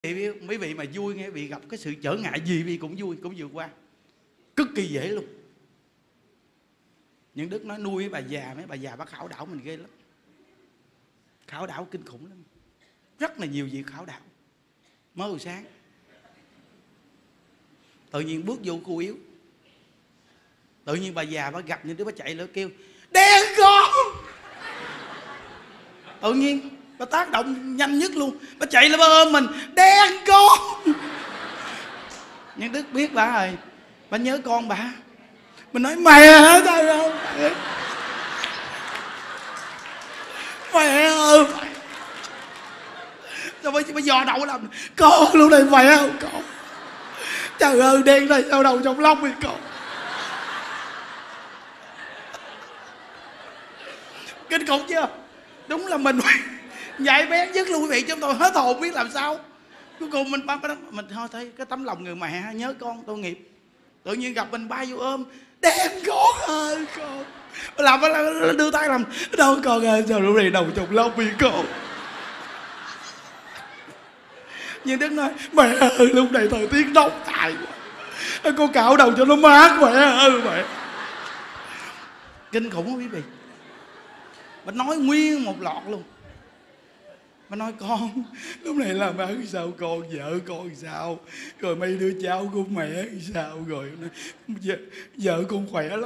Quý vị mà vui nghe, quý vị gặp cái sự trở ngại gì quý vị cũng vui, cũng vượt qua cực kỳ dễ luôn. Những Đức nói nuôi mấy bà già bác khảo đảo mình ghê lắm, khảo đảo kinh khủng lắm, rất là nhiều việc khảo đảo. Mới hồi sáng tự nhiên bước vô khu yếu, tự nhiên bà già bà gặp những đứa bà chạy lên kêu đen con, tự nhiên bà tác động nhanh nhất luôn, bà chạy lên bà ôm mình đen con. Những Đức biết bà rồi, bà nhớ con bà. Mình nói mẹ hả sao không? Mẹ ơi, sao bà dò đầu làm con lúc này mẹ không con? Trời ơi đen này sao đầu trong lông vậy con? Kinh khủng chưa? Đúng là mình nhạy bén nhất luôn quý vị, chúng tôi hết hồn biết làm sao. Cuối cùng mình thôi thấy cái tấm lòng người mẹ nhớ con tội nghiệp, tự nhiên gặp mình bay vô ôm đen con ơi con, làm đưa tay làm đâu con ơi, sao lúc này đầu trong lông bị con. Nhưng Đức nói mẹ ơi lúc này thời tiết nóng tài quá, con cạo đầu cho nó mát mẹ ơi mẹ. Kinh khủng không quý vị? Bà nói nguyên một lọt luôn. Bà nói con lúc này làm ăn sao con, vợ con sao, rồi mấy đứa cháu của mẹ sao, rồi vợ con khỏe lắm.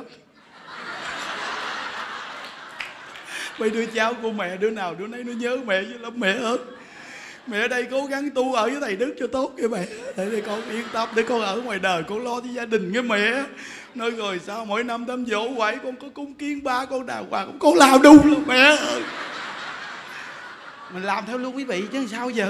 Mấy đứa cháu của mẹ đứa nào đứa nấy nó nhớ mẹ dữ lắm mẹ ơi. Mẹ ở đây cố gắng tu ở với thầy Đức cho tốt kìa mẹ, để con yên tâm, để con ở ngoài đời con lo cho gia đình với mẹ. Nói rồi sao mỗi năm đám dỗ quậy con có cúng kiến ba con đàng hoàng, con làm đúng luôn mẹ ơi. Mình làm theo luôn quý vị chứ sao giờ.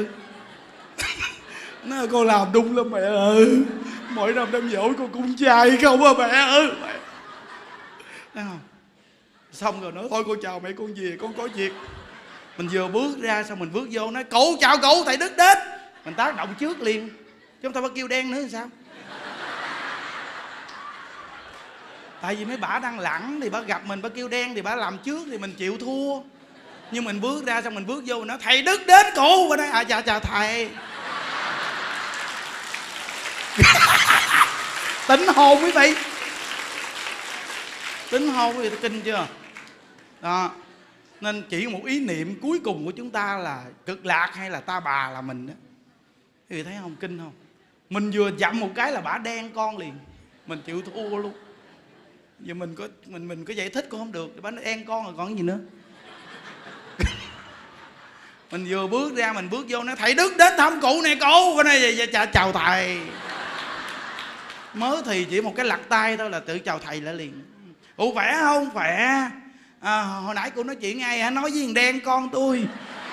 Nó con làm đúng lắm mẹ ơi, mỗi năm đám dỗ con cúng chay không à mẹ ơi mẹ. Thấy không? Xong rồi nói thôi con chào mẹ con về, con có việc. Mình vừa bước ra xong mình bước vô nói cậu chào cậu thầy Đức đến, mình tác động trước liền, chứ không thôi bà kêu đen nữa thì sao. Tại vì mấy bả đang lẳng thì bả gặp mình bả kêu đen thì bả làm trước thì mình chịu thua. Nhưng mình bước ra xong mình bước vô mình nói thầy Đức đến cụ, bà nói chào thầy. Tỉnh hồn quý vị, tỉnh hồn quý vị, kinh chưa đó. Nên chỉ một ý niệm cuối cùng của chúng ta là cực lạc hay là ta bà là mình đó. Quý vị thấy không, kinh không? Mình vừa dặm một cái là bả đen con liền, mình chịu thua luôn. Giờ mình có giải thích cũng không được, bả nói đen con rồi còn cái gì nữa. Mình vừa bước ra mình bước vô nói thầy Đức đến thăm cụ nè cụ, cái này chào thầy. Mới thì chỉ một cái lặt tay thôi là tự chào thầy lại liền. Cụ khỏe không? Khỏe. Hồi nãy cụ nói chuyện ai hả? Nói với thằng đen con tôi.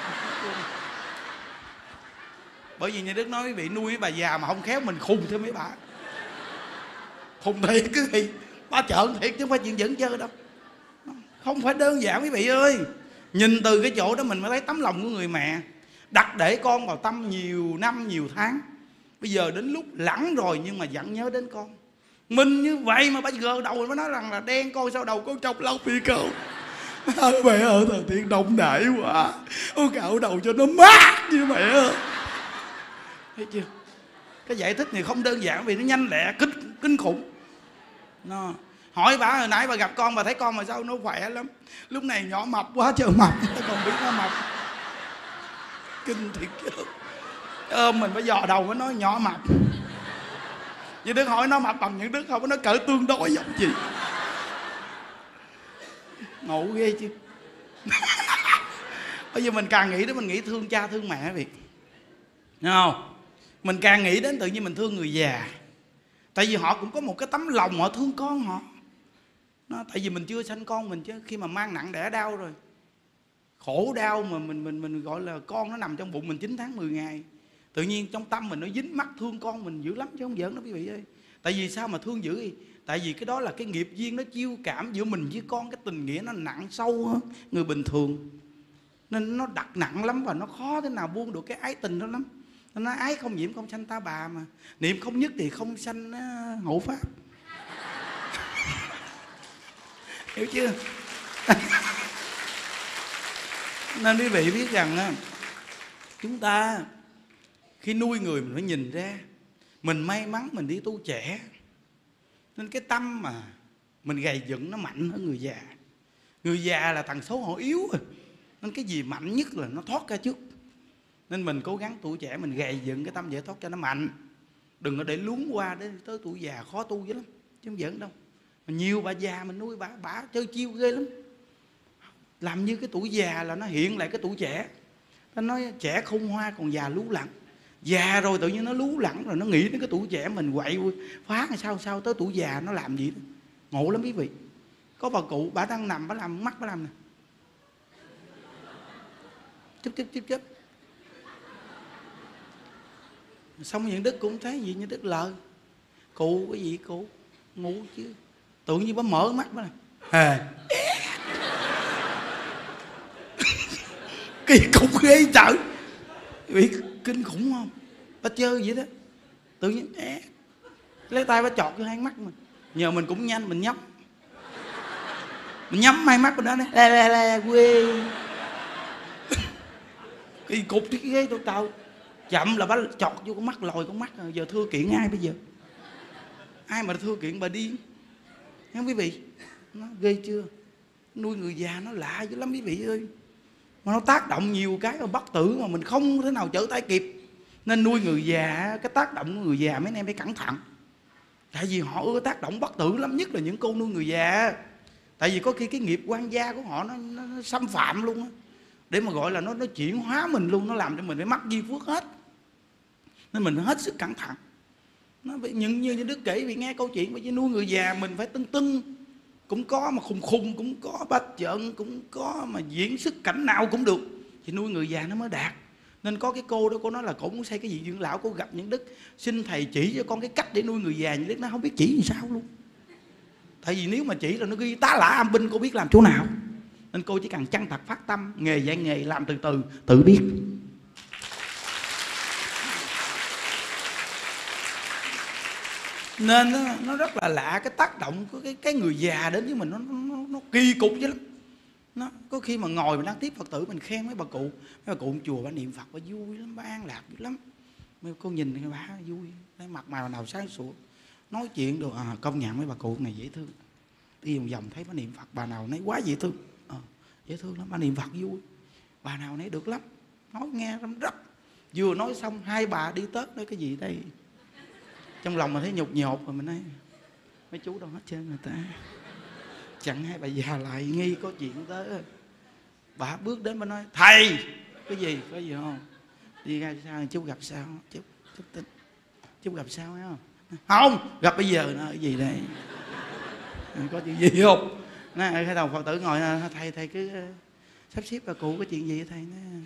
Bởi vì nhà Đức nói quý vị nuôi bà già mà không khéo mình khùng theo mấy bà. Khùng thiệt cứ gì, ba trợn thiệt chứ không phải chuyện giỡn chơi đâu. Không phải đơn giản quý vị ơi. Nhìn từ cái chỗ đó mình mới thấy tấm lòng của người mẹ đặt để con vào tâm nhiều năm nhiều tháng. Bây giờ đến lúc lẳng rồi nhưng mà vẫn nhớ đến con. Mình như vậy mà bây giờ đầu mới nói rằng là đen con sao đầu con trong lông bị cầu. Mẹ ơi thời tiết đông đại quá, con cạo đầu cho nó mát như mẹ ơi. Thấy chưa? Cái giải thích này không đơn giản vì nó nhanh lẹ kinh khủng. Nó hỏi bà hồi nãy bà gặp con bà thấy con mà sao nó khỏe lắm, lúc này nhỏ mập quá trời mập, nó còn biết nó mập. Kinh thiệt chứ. Mình phải dò đầu với nó nhỏ mập. Như Đức hỏi nó mập bằng những Đức không, nó cỡ tương đối giống gì. Ngộ ghê chứ. Bây giờ mình càng nghĩ đến mình nghĩ thương cha thương mẹ Việt, thấy không? Mình càng nghĩ đến tự nhiên mình thương người già. Tại vì họ cũng có một cái tấm lòng họ thương con họ. Tại vì mình chưa sanh con mình chứ, khi mà mang nặng đẻ đau rồi, khổ đau mà mình gọi là con nó nằm trong bụng mình 9 tháng 10 ngày. Tự nhiên trong tâm mình nó dính mắc thương con mình dữ lắm chứ không giỡn đó quý vị ơi. Tại vì sao mà thương dữ vậy? Tại vì cái đó là cái nghiệp duyên nó chiêu cảm giữa mình với con, cái tình nghĩa nó nặng sâu hơn người bình thường. Nên nó đặt nặng lắm và nó khó thế nào buông được cái ái tình đó lắm. Nó nói ái không nhiễm không sanh ta bà mà, niệm không nhất thì không sanh hộ pháp. Hiểu chưa? Nên quý vị biết rằng chúng ta Khi nuôi người mình phải nhìn ra. Mình may mắn mình đi tu trẻ, nên cái tâm mà mình gầy dựng nó mạnh hơn người già. Người già là tần số họ yếu rồi, nên cái gì mạnh nhất là nó thoát ra trước. Nên mình cố gắng tuổi trẻ mình gầy dựng cái tâm giải thoát cho nó mạnh. Đừng có để luống qua đến tới tuổi già khó tu dữ lắm, chứ không giỡn đâu. Mà nhiều bà già mình nuôi bà chơi chiêu ghê lắm. Làm như cái tuổi già là nó hiện lại cái tuổi trẻ. Nó nói trẻ khôn hoa còn già lú lẳng. Già rồi tự nhiên nó lú lẳng rồi nó nghĩ đến cái tuổi trẻ mình quậy phá sao tới tuổi già nó làm gì đó. Ngộ lắm quý vị. Có bà cụ bà đang nằm bà làm mắt bà làm nè, chớp. Xong những Đức cũng thấy gì như Đức lờ. Cụ cái gì cụ ngủ chứ, tưởng như bà mở mắt bà nè. Kỳ cục ghê trời. Bị kinh khủng không? Bà chơi vậy đó. Tự nhiên lấy tay bà chọt vô hai mắt mình. Nhờ mình cũng nhanh mình nhắm. Mình nhắm hai mắt bên đó nè. Lè quê. Kỳ cục thì ghê tụi tao. Chậm là bà chọt vô con mắt, lòi con mắt rồi. Giờ thưa kiện ai bây giờ? Ai mà thưa kiện bà điên. Nghe quý vị? Nó ghê chưa? Nuôi người già nó lạ dữ lắm quý vị ơi. Mà nó tác động nhiều cái mà bất tử mà mình không thể nào trở tay kịp. Nên nuôi người già, cái tác động của người già mấy anh em phải cẩn thận. Tại vì họ ưa tác động bất tử lắm, nhất là những cô nuôi người già. Tại vì có khi cái nghiệp quan gia của họ nó xâm phạm luôn á. Để mà gọi là nó chuyển hóa mình luôn, nó làm cho mình phải mắc duyên phước hết. Nên mình hết sức cẩn thận. Nó như Đức kể vì nghe câu chuyện bởi vì nuôi người già mình phải tưng. Cũng có mà khùng cũng có, bát trợn cũng có, mà diễn xuất cảnh nào cũng được. Thì nuôi người già nó mới đạt. Nên có cái cô đó, cô nói là cô muốn xây cái gì dưỡng lão, cô gặp những Đức xin thầy chỉ cho con cái cách để nuôi người già. Những Đức nó không biết chỉ làm sao luôn. Tại vì nếu mà chỉ là nó ghi tá lả âm binh, cô biết làm chỗ nào. Nên cô chỉ cần chân thật phát tâm, nghề dạy nghề, làm từ từ, tự biết. Nên nó rất là lạ cái tác động của cái người già đến với mình, nó kỳ cục chứ lắm. Nó có khi mà ngồi mình đang tiếp Phật tử mình khen mấy bà cụ chùa bà niệm Phật bà vui lắm, bà an lạc dữ lắm. Mấy cô nhìn cái bà vui, cái mặt mày nào sáng sủa, nói chuyện được. Công nhận mấy bà cụ này dễ thương. Đi vòng thấy bà niệm Phật bà nào nấy quá dễ thương. Dễ thương lắm, bà niệm Phật vui. Bà nào nấy được lắm, nói nghe lắm rất. Vừa nói xong hai bà đi Tết nói cái gì đây. Trong lòng mình thấy nhục nhột rồi mình nói mấy chú đâu hết trơn người ta. Chẳng hai bà già lại nghi có chuyện tới. Bà bước đến bà nói thầy cái gì, có gì không? Đi ra sao chú gặp sao? Chú tính chú gặp sao thấy không? Không gặp bây giờ nó cái gì đây? Có chuyện gì không? Nói cái đầu Phật tử ngồi thầy cứ sắp xếp bà cụ có chuyện gì thầy?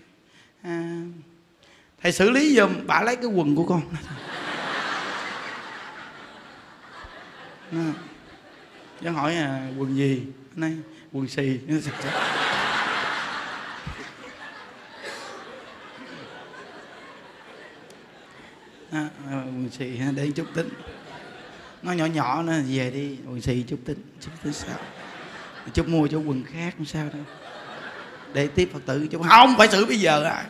Thầy xử lý giùm. Bà lấy cái quần của con. Cháu hỏi quần gì? Nói quần xì. Quần xì để chút tính. Nó nhỏ nó về đi quần xì chút tính sao? Chút mua cho quần khác không sao đâu. Để tiếp Phật tử chút không phải xử bây giờ à.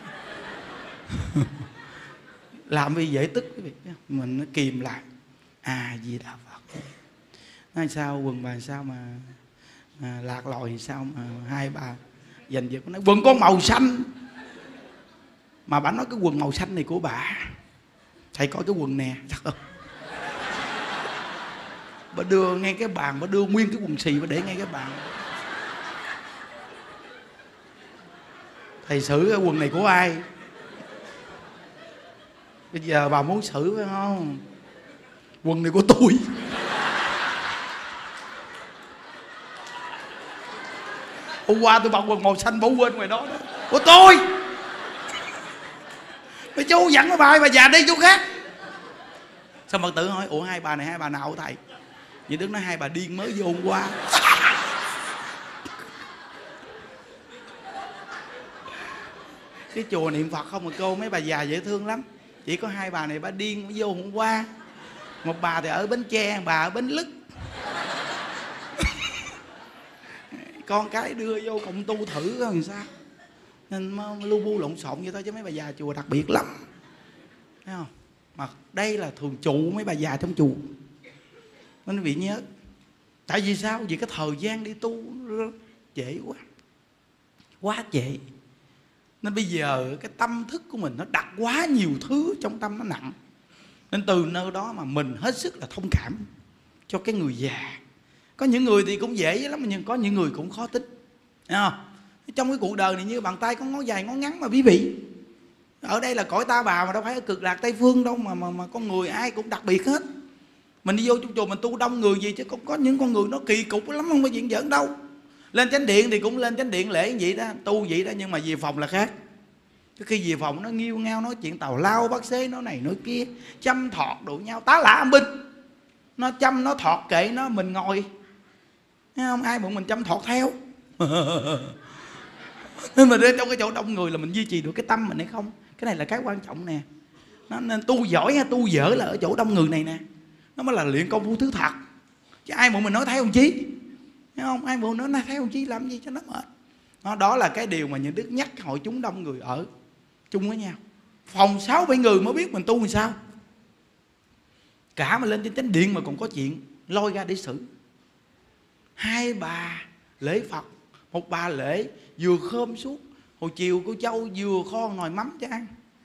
Làm vì dễ tức cái việc mình nó kìm lại. Gì đạo Phật. Nói sao quần bà sao mà lạc lòi thì sao mà hai bà dành việc nói quần con màu xanh. Mà bà nói cái quần màu xanh này của bà. Thầy coi cái quần nè. Bà đưa ngay cái bàn, bà đưa nguyên cái quần xì bà để ngay cái bàn. Thầy xử cái quần này của ai? Bây giờ bà muốn xử phải không? Quần này của tôi. Hôm qua tôi mặc quần màu xanh bỏ quên ngoài đó. Của tôi. Mấy chú dẫn bà già đi chú khác. Xong Phật tử hỏi ủa hai bà này hai bà nào thầy? Như Đức nói hai bà điên mới vô hôm qua. Cái chùa niệm Phật không mà cô, mấy bà già dễ thương lắm. Chỉ có hai bà này bà điên mới vô hôm qua. Một bà thì ở Bến Tre, bà ở Bến Lức. Con cái đưa vô cộng tu thử coi làm sao. Nên lu bu lộn xộn vậy thôi chứ mấy bà già chùa đặc biệt lắm. thấy không? Mà đây là thường trụ mấy bà già trong chùa, nên quý vị nhớ. Tại vì sao? Vì cái thời gian đi tu trễ quá trễ. Nên bây giờ cái tâm thức của mình nó đặt quá nhiều thứ trong tâm, nó nặng. Nên từ nơi đó mà mình hết sức là thông cảm cho cái người già. Có những người thì cũng dễ lắm, nhưng có những người cũng khó tính, thấy không? Trong cái cuộc đời này như bàn tay có ngón dài ngón ngắn mà quý vị. Ở đây là cõi Ta Bà mà đâu phải ở cực lạc Tây Phương đâu, mà con người ai cũng đặc biệt hết. Mình đi vô trong chùa mình tu đông người gì chứ có những con người nó kỳ cục lắm, không có chuyện giỡn đâu. Lên chánh điện thì cũng lên chánh điện lễ vậy đó, tu vậy đó, nhưng mà về phòng là khác. Cái khi về phòng nó nghiêu ngao nói chuyện tào lao bác xế, nói này nói kia, chăm thọt đụng nhau tá lả âm binh. Nó chăm nó thọt kệ nó, mình ngồi, thấy không? Ai bọn mình chăm thọt theo. Nên mà trong cái chỗ đông người là mình duy trì được cái tâm mình hay không, cái này là cái quan trọng nè. Nên tu giỏi hay tu dở là ở chỗ đông người này nè, nó mới là luyện công phu thứ thật. Chứ ai bọn mình nói thấy ông Chí, thấy không? Ai bọn mình nói thấy ông Chí làm gì cho nó mệt. Đó là cái điều mà những đức nhắc hội chúng đông người ở chung với nhau. Phòng 6-7 người mới biết mình tu làm sao. Cả mà lên trên chánh điện mà còn có chuyện lôi ra để xử. 2 bà lễ Phật, 1 bà lễ vừa khom suốt, hồi chiều cô Châu vừa kho nồi mắm cho ăn.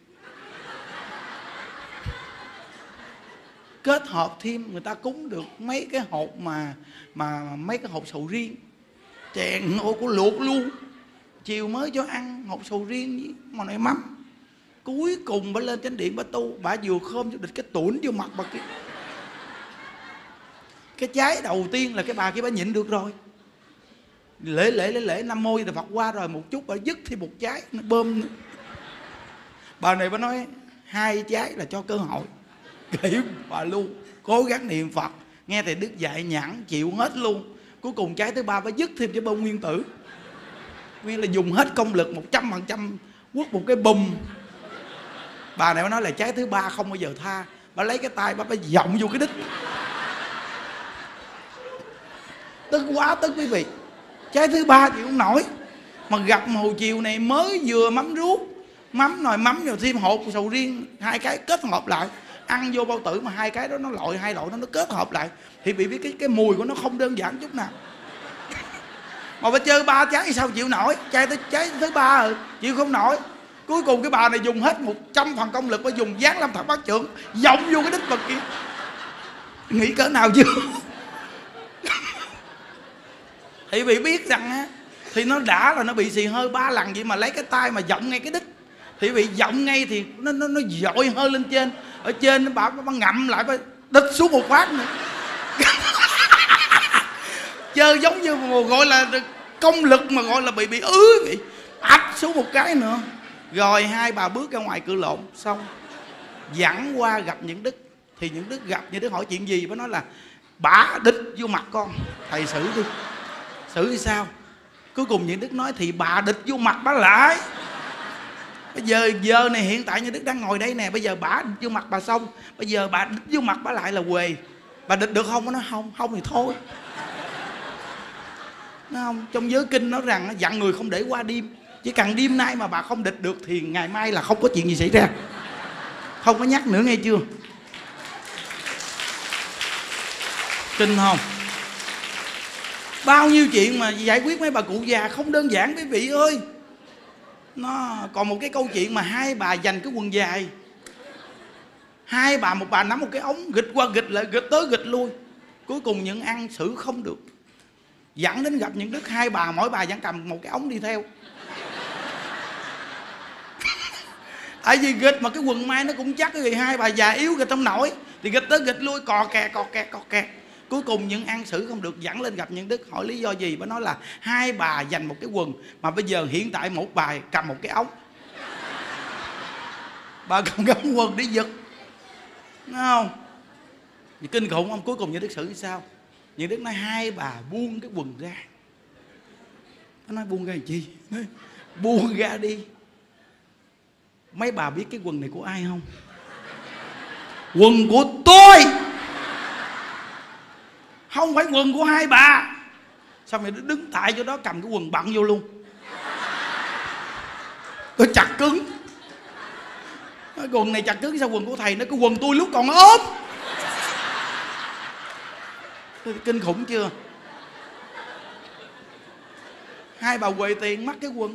Kết hợp thêm người ta cúng được mấy cái hộp mà mấy cái hộp sầu riêng, chèn ôi của luộc luôn. Chiều mới cho ăn hộp sầu riêng với mà nồi mắm. Cuối cùng bà lên chánh điện bà tu, bà vừa khom cho địch cái tuổn vô mặt bà kia. Cái trái đầu tiên là cái bà kia bà nhịn được rồi. Lễ Nam Mô thì Phật qua rồi một chút bà dứt thêm một trái nó bơm nữa. Bà này bà nói 2 trái là cho cơ hội. Kể bà luôn, cố gắng niệm Phật, nghe thầy Đức dạy nhẫn chịu hết luôn. Cuối cùng trái thứ 3 bà dứt thêm cho bơm nguyên tử. Nguyên là dùng hết công lực 100% quất một cái bùm. Bà này bà nói là trái thứ 3 không bao giờ tha. Bà lấy cái tay bà vọng vô cái đít. Tức quá tức quý vị. Trái thứ 3 chịu không nổi. Mà gặp hồi chiều này mới vừa mắm ruốc, mắm nồi mắm rồi thêm hột sầu riêng, 2 cái kết hợp lại, ăn vô bao tử mà 2 cái đó nó loại 2 loại nó kết hợp lại thì bị biết cái mùi của nó không đơn giản chút nào. Mà bà chơi 3 trái thì sao chịu nổi. Trái thứ 3 rồi chịu không nổi. Cuối cùng cái bà này dùng hết 100% công lực, bà dùng Giáng Lâm Thập Bát Chưởng vọng vô cái đít bà kia. Nghĩ cỡ nào chưa? Thì bị biết rằng á, thì nó đã là nó bị xì hơi 3 lần vậy mà lấy cái tay mà vọng ngay cái đít thì bị vọng ngay thì nó dội hơi lên trên. Ở trên bà ngậm lại bà đít xuống một phát nữa. Chơi giống như mà gọi là công lực mà gọi là bị bị ạch xuống một cái nữa. Rồi 2 bà bước ra ngoài cự lộn xong dẫn qua gặp những đức. Thì những đức gặp những đức hỏi chuyện gì, bà nói là bả đít vô mặt con, thầy xử đi. Xử thì sao? Cuối cùng những đức nói thì bà địch vô mặt bà lại. Bây giờ này hiện tại như đức đang ngồi đây nè, bây giờ bà địch vô mặt bà xong, bây giờ bà địch vô mặt bà lại là quề. Bà địch được không? Nó nói không thì thôi. Nó không? Trong giới kinh nói rằng dặn người không để qua đêm. Chỉ cần đêm nay mà bà không địch được thì ngày mai là không có chuyện gì xảy ra. Không có nhắc nữa nghe chưa? Kinh không? Bao nhiêu chuyện mà giải quyết mấy bà cụ già không đơn giản quý vị ơi. Nó còn một cái câu chuyện mà 2 bà giành cái quần dài. 2 bà, một bà nắm một cái ống gịch qua gịch lại, gịch tới gịch lui. Cuối cùng những ăn xử không được, dẫn đến gặp những đức 2 bà, mỗi bà vẫn cầm một cái ống đi theo. Tại vì gịch mà cái quần mai nó cũng chắc, cái 2 bà già yếu gịch không nổi thì gịch tới gịch lui, cò kè. Cuối cùng những ăn xử không được, dẫn lên gặp những đức hỏi lý do gì. Bà nói là 2 bà giành một cái quần mà bây giờ hiện tại một bà cầm một cái ống. Bà cầm cái ống quần để giật, đúng không? Thì kinh khủng không? Cuối cùng những đức xử như sao? Những đức nói 2 bà buông cái quần ra. Nó nói buông ra làm chi? Nói, buông ra đi. Mấy bà biết cái quần này của ai không? Quần của tôi, không phải quần của 2 bà. Xong rồi đứng tại chỗ đó cầm cái quần bận vô luôn. Tôi chặt cứng. Quần này chặt cứng sao quần của thầy nó cái quần tôi lúc còn ốm. Kinh khủng chưa? Hai bà quầy tiền mắc cái quần.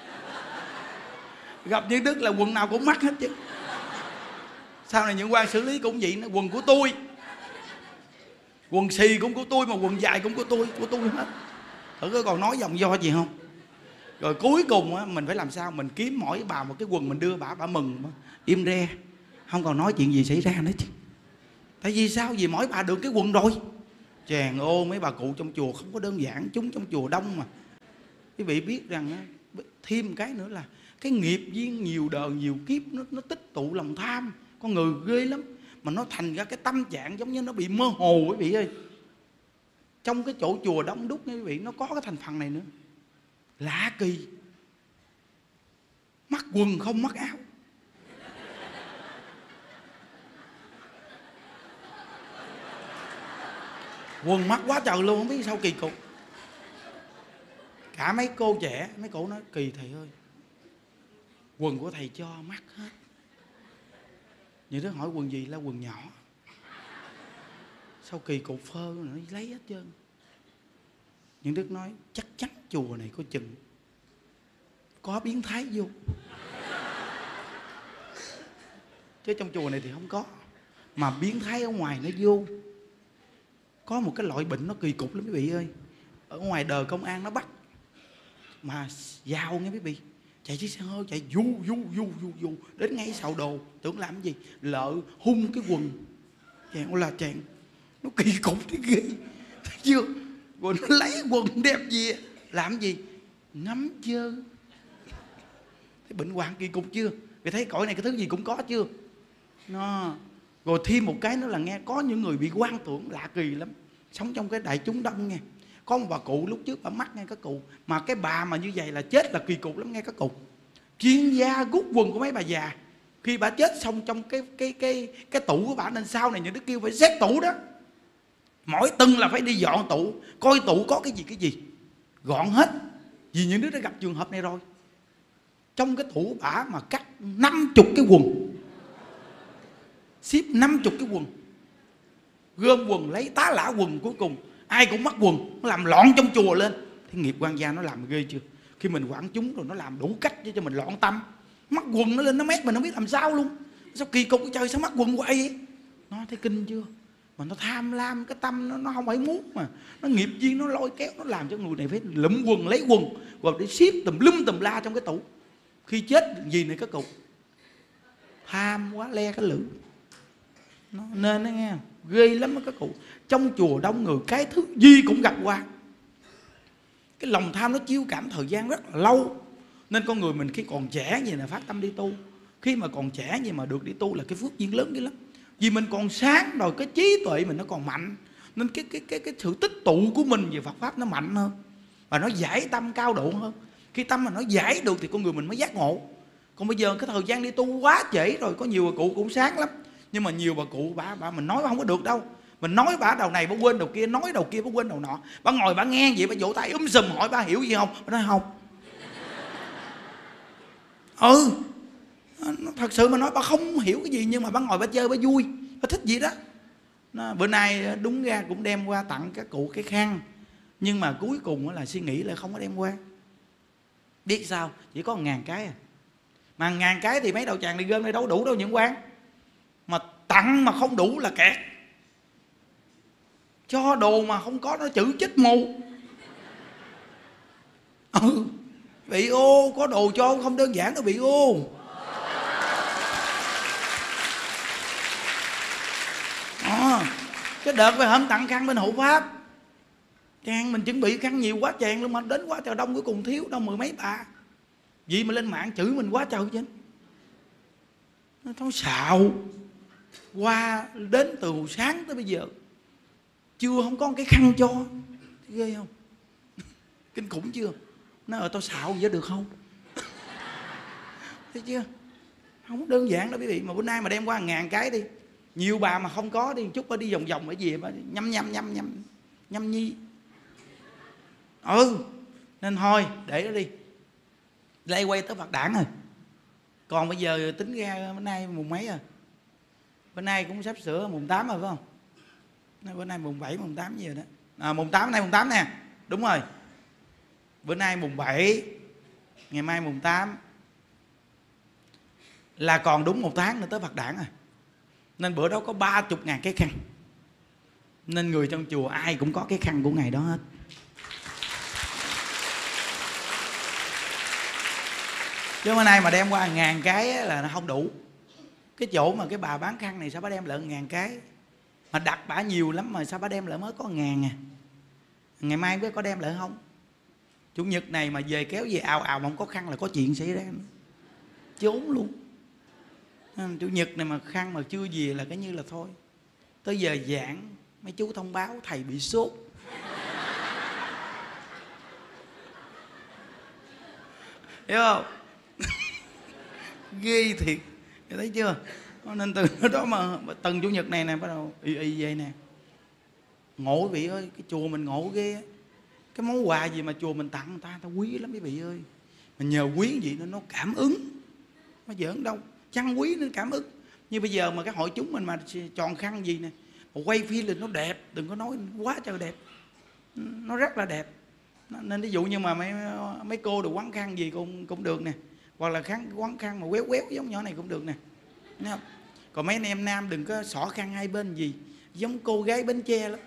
Gặp những Đức là quần nào cũng mắc hết chứ. Sau này những quan xử lý cũng vậy, nó quần của tôi, quần xì cũng của tôi, mà quần dài cũng của tôi hết. Thử có còn nói dòng do gì không? Rồi cuối cùng á, mình phải làm sao? Mình kiếm mỗi bà một cái quần mình đưa bà mừng, im re, không còn nói chuyện gì xảy ra nữa chứ. Tại vì sao? Vì mỗi bà được cái quần rồi. Chàng ô, mấy bà cụ trong chùa không có đơn giản, chúng trong chùa đông mà. Quý vị biết rằng á, thêm cái nữa là cái nghiệp duyên nhiều đời nhiều kiếp nó tích tụ lòng tham. Con người ghê lắm. Mà nó thành ra cái tâm trạng giống như nó bị mơ hồ quý vị ơi. Trong cái chỗ chùa đông đúc nha quý vị, nó có cái thành phần này nữa. Lạ kỳ. Mắc quần không mắc áo. Quần mắc quá trời luôn, không biết sao kỳ cục. Cả mấy cô trẻ, mấy cô nói kỳ thầy ơi, quần của thầy cho mắc hết. Những đứa hỏi quần gì, là quần nhỏ. Sao kỳ cục phơ nó lấy hết trơn. Những đứa nói chắc chắn chùa này có chừng có biến thái vô. Chứ trong chùa này thì không có. Mà biến thái ở ngoài nó vô. Có một cái loại bệnh nó kỳ cục lắm quý vị ơi. Ở ngoài đời công an nó bắt. Mà giàu nghe quý vị. Chạy chiếc xe hơi chạy du đến ngay sào đồ. Tưởng làm cái gì? Lợ hung cái quần. Chàng là chàng. Nó kỳ cục thế ghê. Thấy chưa? Rồi nó lấy quần đẹp gì làm gì? Ngắm chơ. Thấy bệnh hoạn kỳ cục chưa? Vì thấy cõi này cái thứ gì cũng có chưa? Nó. Rồi thêm một cái nữa là nghe có những người bị quan tưởng lạ kỳ lắm. Sống trong cái đại chúng đông nghe. Có một bà cụ lúc trước bà mắc nghe các cụ. Mà cái bà mà như vậy là chết là kỳ cục lắm nghe các cụ. Chuyên gia gút quần của mấy bà già. Khi bà chết xong trong cái tủ của bà, nên sau này những đứa kêu phải xếp tủ đó. Mỗi tuần là phải đi dọn tủ, coi tủ có cái gì gọn hết. Vì những đứa đã gặp trường hợp này rồi. Trong cái tủ bả mà cắt 50 cái quần, ship 50 cái quần, gom quần lấy tá lả quần, cuối cùng ai cũng mắc quần. Nó làm loạn trong chùa lên. Thì nghiệp quan gia nó làm ghê chưa? Khi mình quản chúng rồi nó làm đủ cách cho mình loạn tâm. Mắc quần nó lên nó mét mình không biết làm sao luôn. Sao kỳ cục cái trời, sao mắc quần hoài vậy? Nó thấy kinh chưa? Mà nó tham lam, cái tâm nó không phải muốn mà. Nó nghiệp duyên nó lôi kéo, nó làm cho người này phải lụm quần, lấy quần rồi để ship tùm lum tùm la trong cái tủ. Khi chết gì này các cụ? Tham quá le cái lưỡi. Nó nên đó nghe. Ghê lắm đó các cụ. Trong chùa đông người cái thứ gì cũng gặp qua. Cái lòng tham nó chiêu cảm thời gian rất là lâu. Nên con người mình khi còn trẻ gì là phát tâm đi tu. Khi mà còn trẻ gì mà được đi tu là cái phước duyên lớn dữ lắm. Vì mình còn sáng rồi, cái trí tuệ mình nó còn mạnh. Nên cái sự tích tụ của mình về Phật Pháp nó mạnh hơn. Và nó giải tâm cao độ hơn. Khi tâm mà nó giải được thì con người mình mới giác ngộ. Còn bây giờ cái thời gian đi tu quá trễ rồi. Có nhiều bà cụ cũng sáng lắm. Nhưng mà nhiều bà cụ bà mình nói không có được đâu. Mình nói bà đầu này bà quên đầu kia, nói đầu kia bà quên đầu nọ. Bà ngồi bà nghe vậy bà vỗ tay sùm hỏi bà hiểu gì không? Bà nói không. Thật sự mà nói bà không hiểu cái gì. Nhưng mà bà ngồi bà chơi bà vui, bà thích gì đó. Bữa nay đúng ra cũng đem qua tặng các cụ cái khăn. Nhưng mà cuối cùng là suy nghĩ là không có đem qua. Biết sao? Chỉ có 1.000 cái à. Mà 1.000 cái thì mấy đầu chàng đi gom đây đâu đủ đâu những quan. Mà tặng mà không đủ là kẹt. Cho đồ mà không có nó chữ chết mù. Bị ô, có đồ cho không đơn giản đâu bị ô. Cái đợt về hôm tặng khăn bên hộ pháp, chàng mình chuẩn bị khăn nhiều quá chàng luôn mà đến quá trời đông, cuối cùng thiếu đâu 10 mấy bà. Vì mà lên mạng chửi mình quá trời chứ. Nó xạo. Qua đến từ sáng tới bây giờ chưa không có cái khăn cho. Thấy ghê không? Kinh khủng chưa? Nó tao xạo vậy được không? Thấy chưa? Không đơn giản đâu quý vị. Mà bữa nay mà đem qua 1.000 cái đi. Nhiều bà mà không có đi chút bà đi vòng vòng ở gì mà nhâm nhi. Nên thôi để nó đi. Lây quay tới Phật đản rồi. Còn bây giờ tính ra bữa nay mùng mấy rồi? Bữa nay cũng sắp sửa mùng 8 rồi phải không? Bữa nay mùng 7, mùng 8 gì rồi đó. Mùng 8, nay mùng 8 nè. Đúng rồi. Bữa nay mùng 7, ngày mai mùng 8. Là còn đúng 1 tháng nữa tới Phật đản rồi. Nên bữa đó có 30.000 cái khăn. Nên người trong chùa ai cũng có cái khăn của ngày đó hết. Chứ bữa nay mà đem qua 1.000 cái là nó không đủ. Cái chỗ mà cái bà bán khăn này sao bà đem lại 1.000 cái. Mà đặt bả nhiều lắm mà sao bà đem lại mới có 1.000 à. Ngày mai có đem lại không? Chủ nhật này mà về kéo về ào ào mà không có khăn là có chuyện xảy ra. Trốn luôn. Chủ nhật này mà khăn mà chưa về là cái như là thôi. Tới giờ giảng mấy chú thông báo thầy bị sốt. Hiểu không? Ghê thiệt. Thấy chưa? Nên từ đó mà từng chủ nhật này nè bắt đầu y vậy nè. Ngộ quý vị ơi, cái chùa mình ngộ ghê. Cái món quà gì mà chùa mình tặng người ta quý lắm quý vị ơi. Mà nhờ quý gì nó cảm ứng. Nó giỡn đâu, chăn quý nó cảm ứng. Như bây giờ mà cái hội chúng mình mà tròn khăn gì nè, mà quay phim là nó đẹp, đừng có nói quá trời đẹp. Nó rất là đẹp. Nên ví dụ như mà mấy cô được quấn khăn gì cũng được nè. Hoặc là quấn khăn mà quéo quéo giống nhỏ này cũng được nè. Thấy không? Còn mấy anh em nam đừng có xỏ khăn hai bên gì, giống cô gái Bến Tre lắm.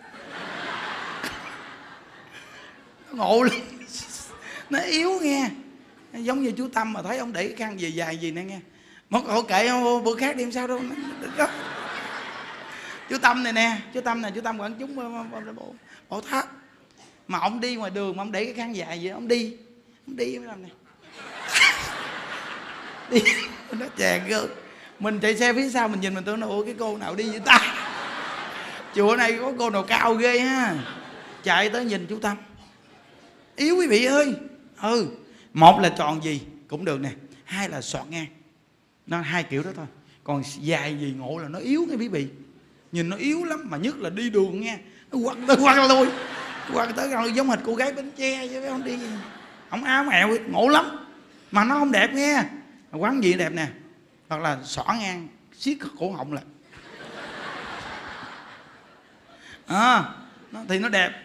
Nó ngộ lắm. Nó yếu nghe. Giống như chú Tâm mà thấy ông để cái khăn dài dài gì nè nghe. Mà cậu kệ bữa khác đi làm sao đâu. Chú Tâm này nè, chú Tâm quản chúng Bộ Tháp. Mà ông đi ngoài đường mà ông để cái khăn dài vậy, ông đi mới làm này. Đi, nó chàng cơ. Mình chạy xe phía sau mình nhìn mình tưởng là ủa cái cô nào đi vậy ta. Chùa này có cô nào cao ghê ha. Chạy tới nhìn chú Tâm. Yếu quý vị ơi. Một là tròn gì cũng được nè, hai là sọt ngang. Nó hai kiểu đó thôi. Còn dài gì ngộ là nó yếu nghe quý vị. Nhìn nó yếu lắm, mà nhất là đi đường nghe. Nó quăng lui. Quăng tới giống hệt cô gái Bến Tre chứ không đi. Không áo mẹo ngộ lắm. Mà nó không đẹp nghe. Quăng gì đẹp nè. Hoặc là xõa ngang, siết cổ họng lại. Thì nó đẹp.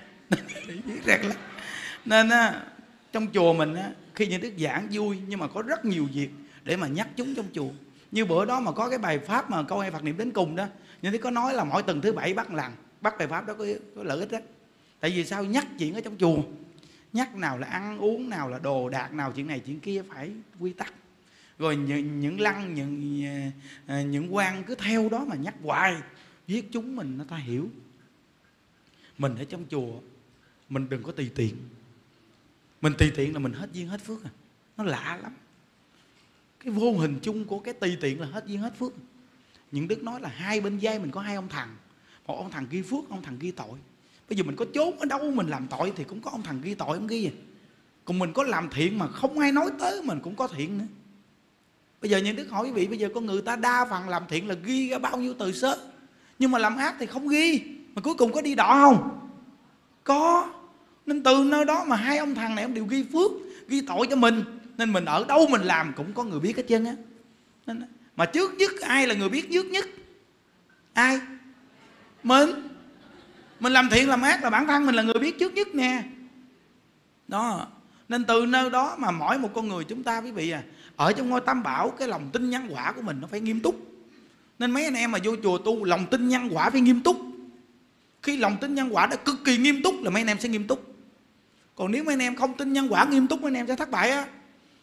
Nên trong chùa mình khi những đức giảng vui, nhưng mà có rất nhiều việc để mà nhắc chúng trong chùa. Như bữa đó mà có cái bài pháp mà câu ai Phật niệm đến cùng đó, nhưng có nói là mỗi tuần thứ 7 bắt lần, bắt bài pháp đó có lợi ích đó. Tại vì sao? Nhắc chuyện ở trong chùa, nhắc nào là ăn uống, nào là đồ đạc, nào chuyện này chuyện kia phải quy tắc. Rồi những lăng, những quan cứ theo đó mà nhắc hoài, viết chúng mình nó ta hiểu. Mình ở trong chùa mình đừng có tùy tiện. Mình tùy tiện là mình hết duyên hết phước à. Nó lạ lắm. Cái vô hình chung của cái tùy tiện là hết duyên hết phước. Những đức nói là hai bên vai mình có hai ông thần. Một ông thần ghi phước, ông thần ghi tội. Bây giờ mình có trốn ở đâu mình làm tội thì cũng có ông thần ghi tội, ông ghi à. Còn mình có làm thiện mà không ai nói tới mình cũng có thiện nữa. Bây giờ những đức hỏi quý vị, bây giờ con người ta đa phần làm thiện là ghi ra bao nhiêu từ sớ, nhưng mà làm ác thì không ghi. Mà cuối cùng có đi đọa không? Có. Nên từ nơi đó mà hai ông thằng này ông đều ghi phước, ghi tội cho mình. Nên mình ở đâu mình làm cũng có người biết hết trơn á. Mà trước nhất ai là người biết trước nhất? Ai? Mình làm thiện làm ác là bản thân mình là người biết trước nhất nè. Đó. Nên từ nơi đó mà mỗi một con người chúng ta quý vị ở trong ngôi Tam Bảo, cái lòng tin nhân quả của mình nó phải nghiêm túc. Nên mấy anh em mà vô chùa tu, lòng tin nhân quả phải nghiêm túc. Khi lòng tin nhân quả đã cực kỳ nghiêm túc là mấy anh em sẽ nghiêm túc. Còn nếu mấy anh em không tin nhân quả nghiêm túc, mấy anh em sẽ thất bại á.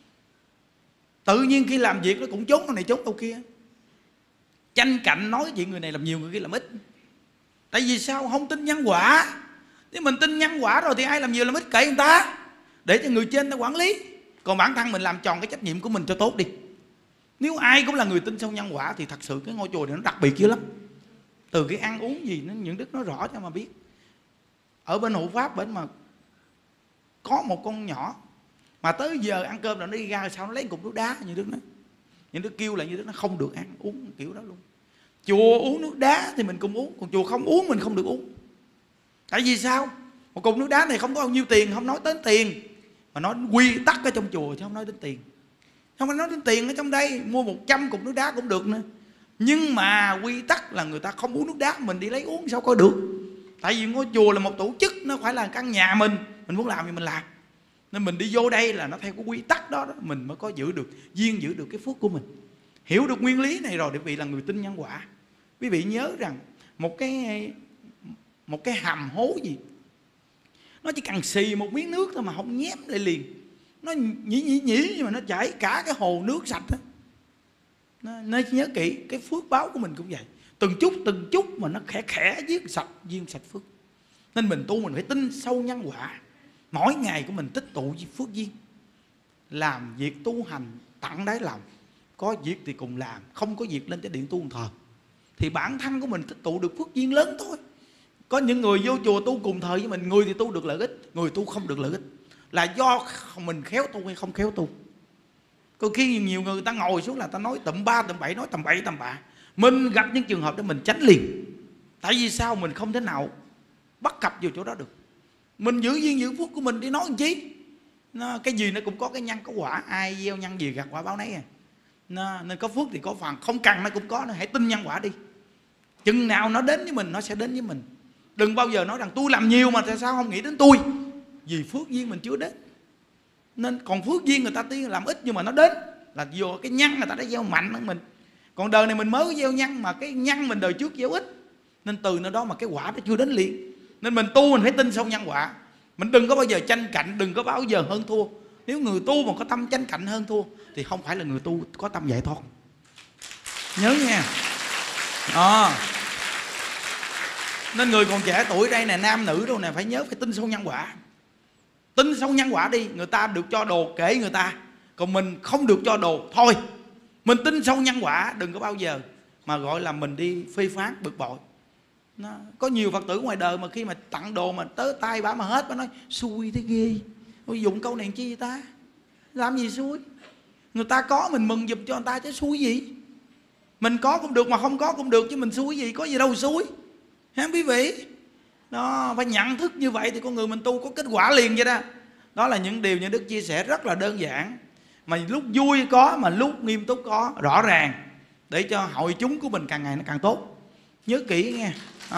Tự nhiên khi làm việc nó cũng trốn con này trốn con kia, tranh cạnh nói chuyện người này làm nhiều người kia làm ít. Tại vì sao? Không tin nhân quả. Nếu mình tin nhân quả rồi thì ai làm nhiều làm ít kệ người ta, để cho người trên ta quản lý. Còn bản thân mình làm tròn cái trách nhiệm của mình cho tốt đi. Nếu ai cũng là người tin sâu nhân quả thì thật sự cái ngôi chùa này nó đặc biệt dữ lắm. Từ cái ăn uống gì nó những đức nó rõ cho mà biết. Ở bên hộ pháp bên mà có một con nhỏ mà tới giờ ăn cơm là nó đi ra sao nó lấy cục nước đá như đức nói. Những đức kêu là như đức nó không được ăn uống kiểu đó luôn. Chùa uống nước đá thì mình cùng uống, còn chùa không uống mình không được uống. Tại vì sao? Một cục nước đá này không có bao nhiêu tiền, không nói đến tiền, mà nói quy tắc ở trong chùa chứ không nói đến tiền. Không phải nói đến tiền ở trong đây, mua 100 cục nước đá cũng được nữa. Nhưng mà quy tắc là người ta không uống nước đá, mình đi lấy uống sao coi được. Tại vì ngôi chùa là một tổ chức, nó phải là căn nhà mình muốn làm gì mình làm. Nên mình đi vô đây là nó theo cái quy tắc đó, mình mới có giữ được duyên, giữ được cái phước của mình. Hiểu được nguyên lý này rồi, quý vị là người tin nhân quả. Quý vị nhớ rằng một cái hầm hố gì, nó chỉ cần xì một miếng nước thôi mà không nhém lại liền. Nó nhỉ nhưng mà nó chảy cả cái hồ nước sạch đó. Nên nhớ kỹ, cái phước báo của mình cũng vậy. Từng chút mà nó khẽ giết sạch duyên sạch phước. Nên mình tu mình phải tin sâu nhân quả. Mỗi ngày của mình tích tụ phước duyên, làm việc tu hành tận đáy lòng. Có việc thì cùng làm, không có việc lên cái điện tu thờ. Thì bản thân của mình tích tụ được phước duyên lớn thôi. Có những người vô chùa tu cùng thời với mình, người thì tu được lợi ích, người tu không được lợi ích. Là do mình khéo tu hay không khéo tu. Có khi nhiều người ta ngồi xuống là ta nói tầm ba tầm bảy, nói tầm bậy tầm bạ. Mình gặp những trường hợp đó mình tránh liền. Tại vì sao? Mình không thể nào bắt cặp vào chỗ đó được. Mình giữ duyên giữ phước của mình đi nói làm chi. Cái gì nó cũng có cái nhân có quả. Ai gieo nhân gì gặt quả báo nấy à. Nên có phước thì có phần, không cần nó cũng có. Hãy tin nhân quả đi. Chừng nào nó đến với mình, nó sẽ đến với mình. Đừng bao giờ nói rằng tôi làm nhiều mà tại sao không nghĩ đến tôi. Vì phước duyên mình chưa đến. Nên còn phước duyên người ta tiên làm ít nhưng mà nó đến là do cái nhân người ta đã gieo mạnh hơn mình. Còn đời này mình mới gieo nhân mà cái nhân mình đời trước gieo ít. Nên từ nơi đó mà cái quả nó chưa đến liền. Nên mình tu mình phải tin sâu nhân quả. Mình đừng có bao giờ tranh cạnh, đừng có bao giờ hơn thua. Nếu người tu mà có tâm tranh cạnh hơn thua thì không phải là người tu có tâm giải thoát. Nhớ nha. Nên người còn trẻ tuổi đây nè, nam nữ đâu nè, phải nhớ phải tin sâu nhân quả. Tin sâu nhân quả đi. Người ta được cho đồ kể người ta, còn mình không được cho đồ thôi. Mình tin sâu nhân quả. Đừng có bao giờ mà gọi là mình đi phê phán bực bội. Có nhiều Phật tử ngoài đời mà khi mà tặng đồ mà tới tay bả mà hết, bả nói xui thế ghê. Ôi, dùng câu này chi vậy ta? Làm gì xui? Người ta có mình mừng giùm cho người ta chứ xui gì. Mình có cũng được mà không có cũng được, chứ mình xui gì, có gì đâu xui. Hả quý vị? Đó, phải nhận thức như vậy thì con người mình tu có kết quả liền vậy đó. Đó là những điều như Đức chia sẻ rất là đơn giản. Mà lúc vui có, mà lúc nghiêm túc có, rõ ràng. Để cho hội chúng của mình càng ngày nó càng tốt. Nhớ kỹ nghe.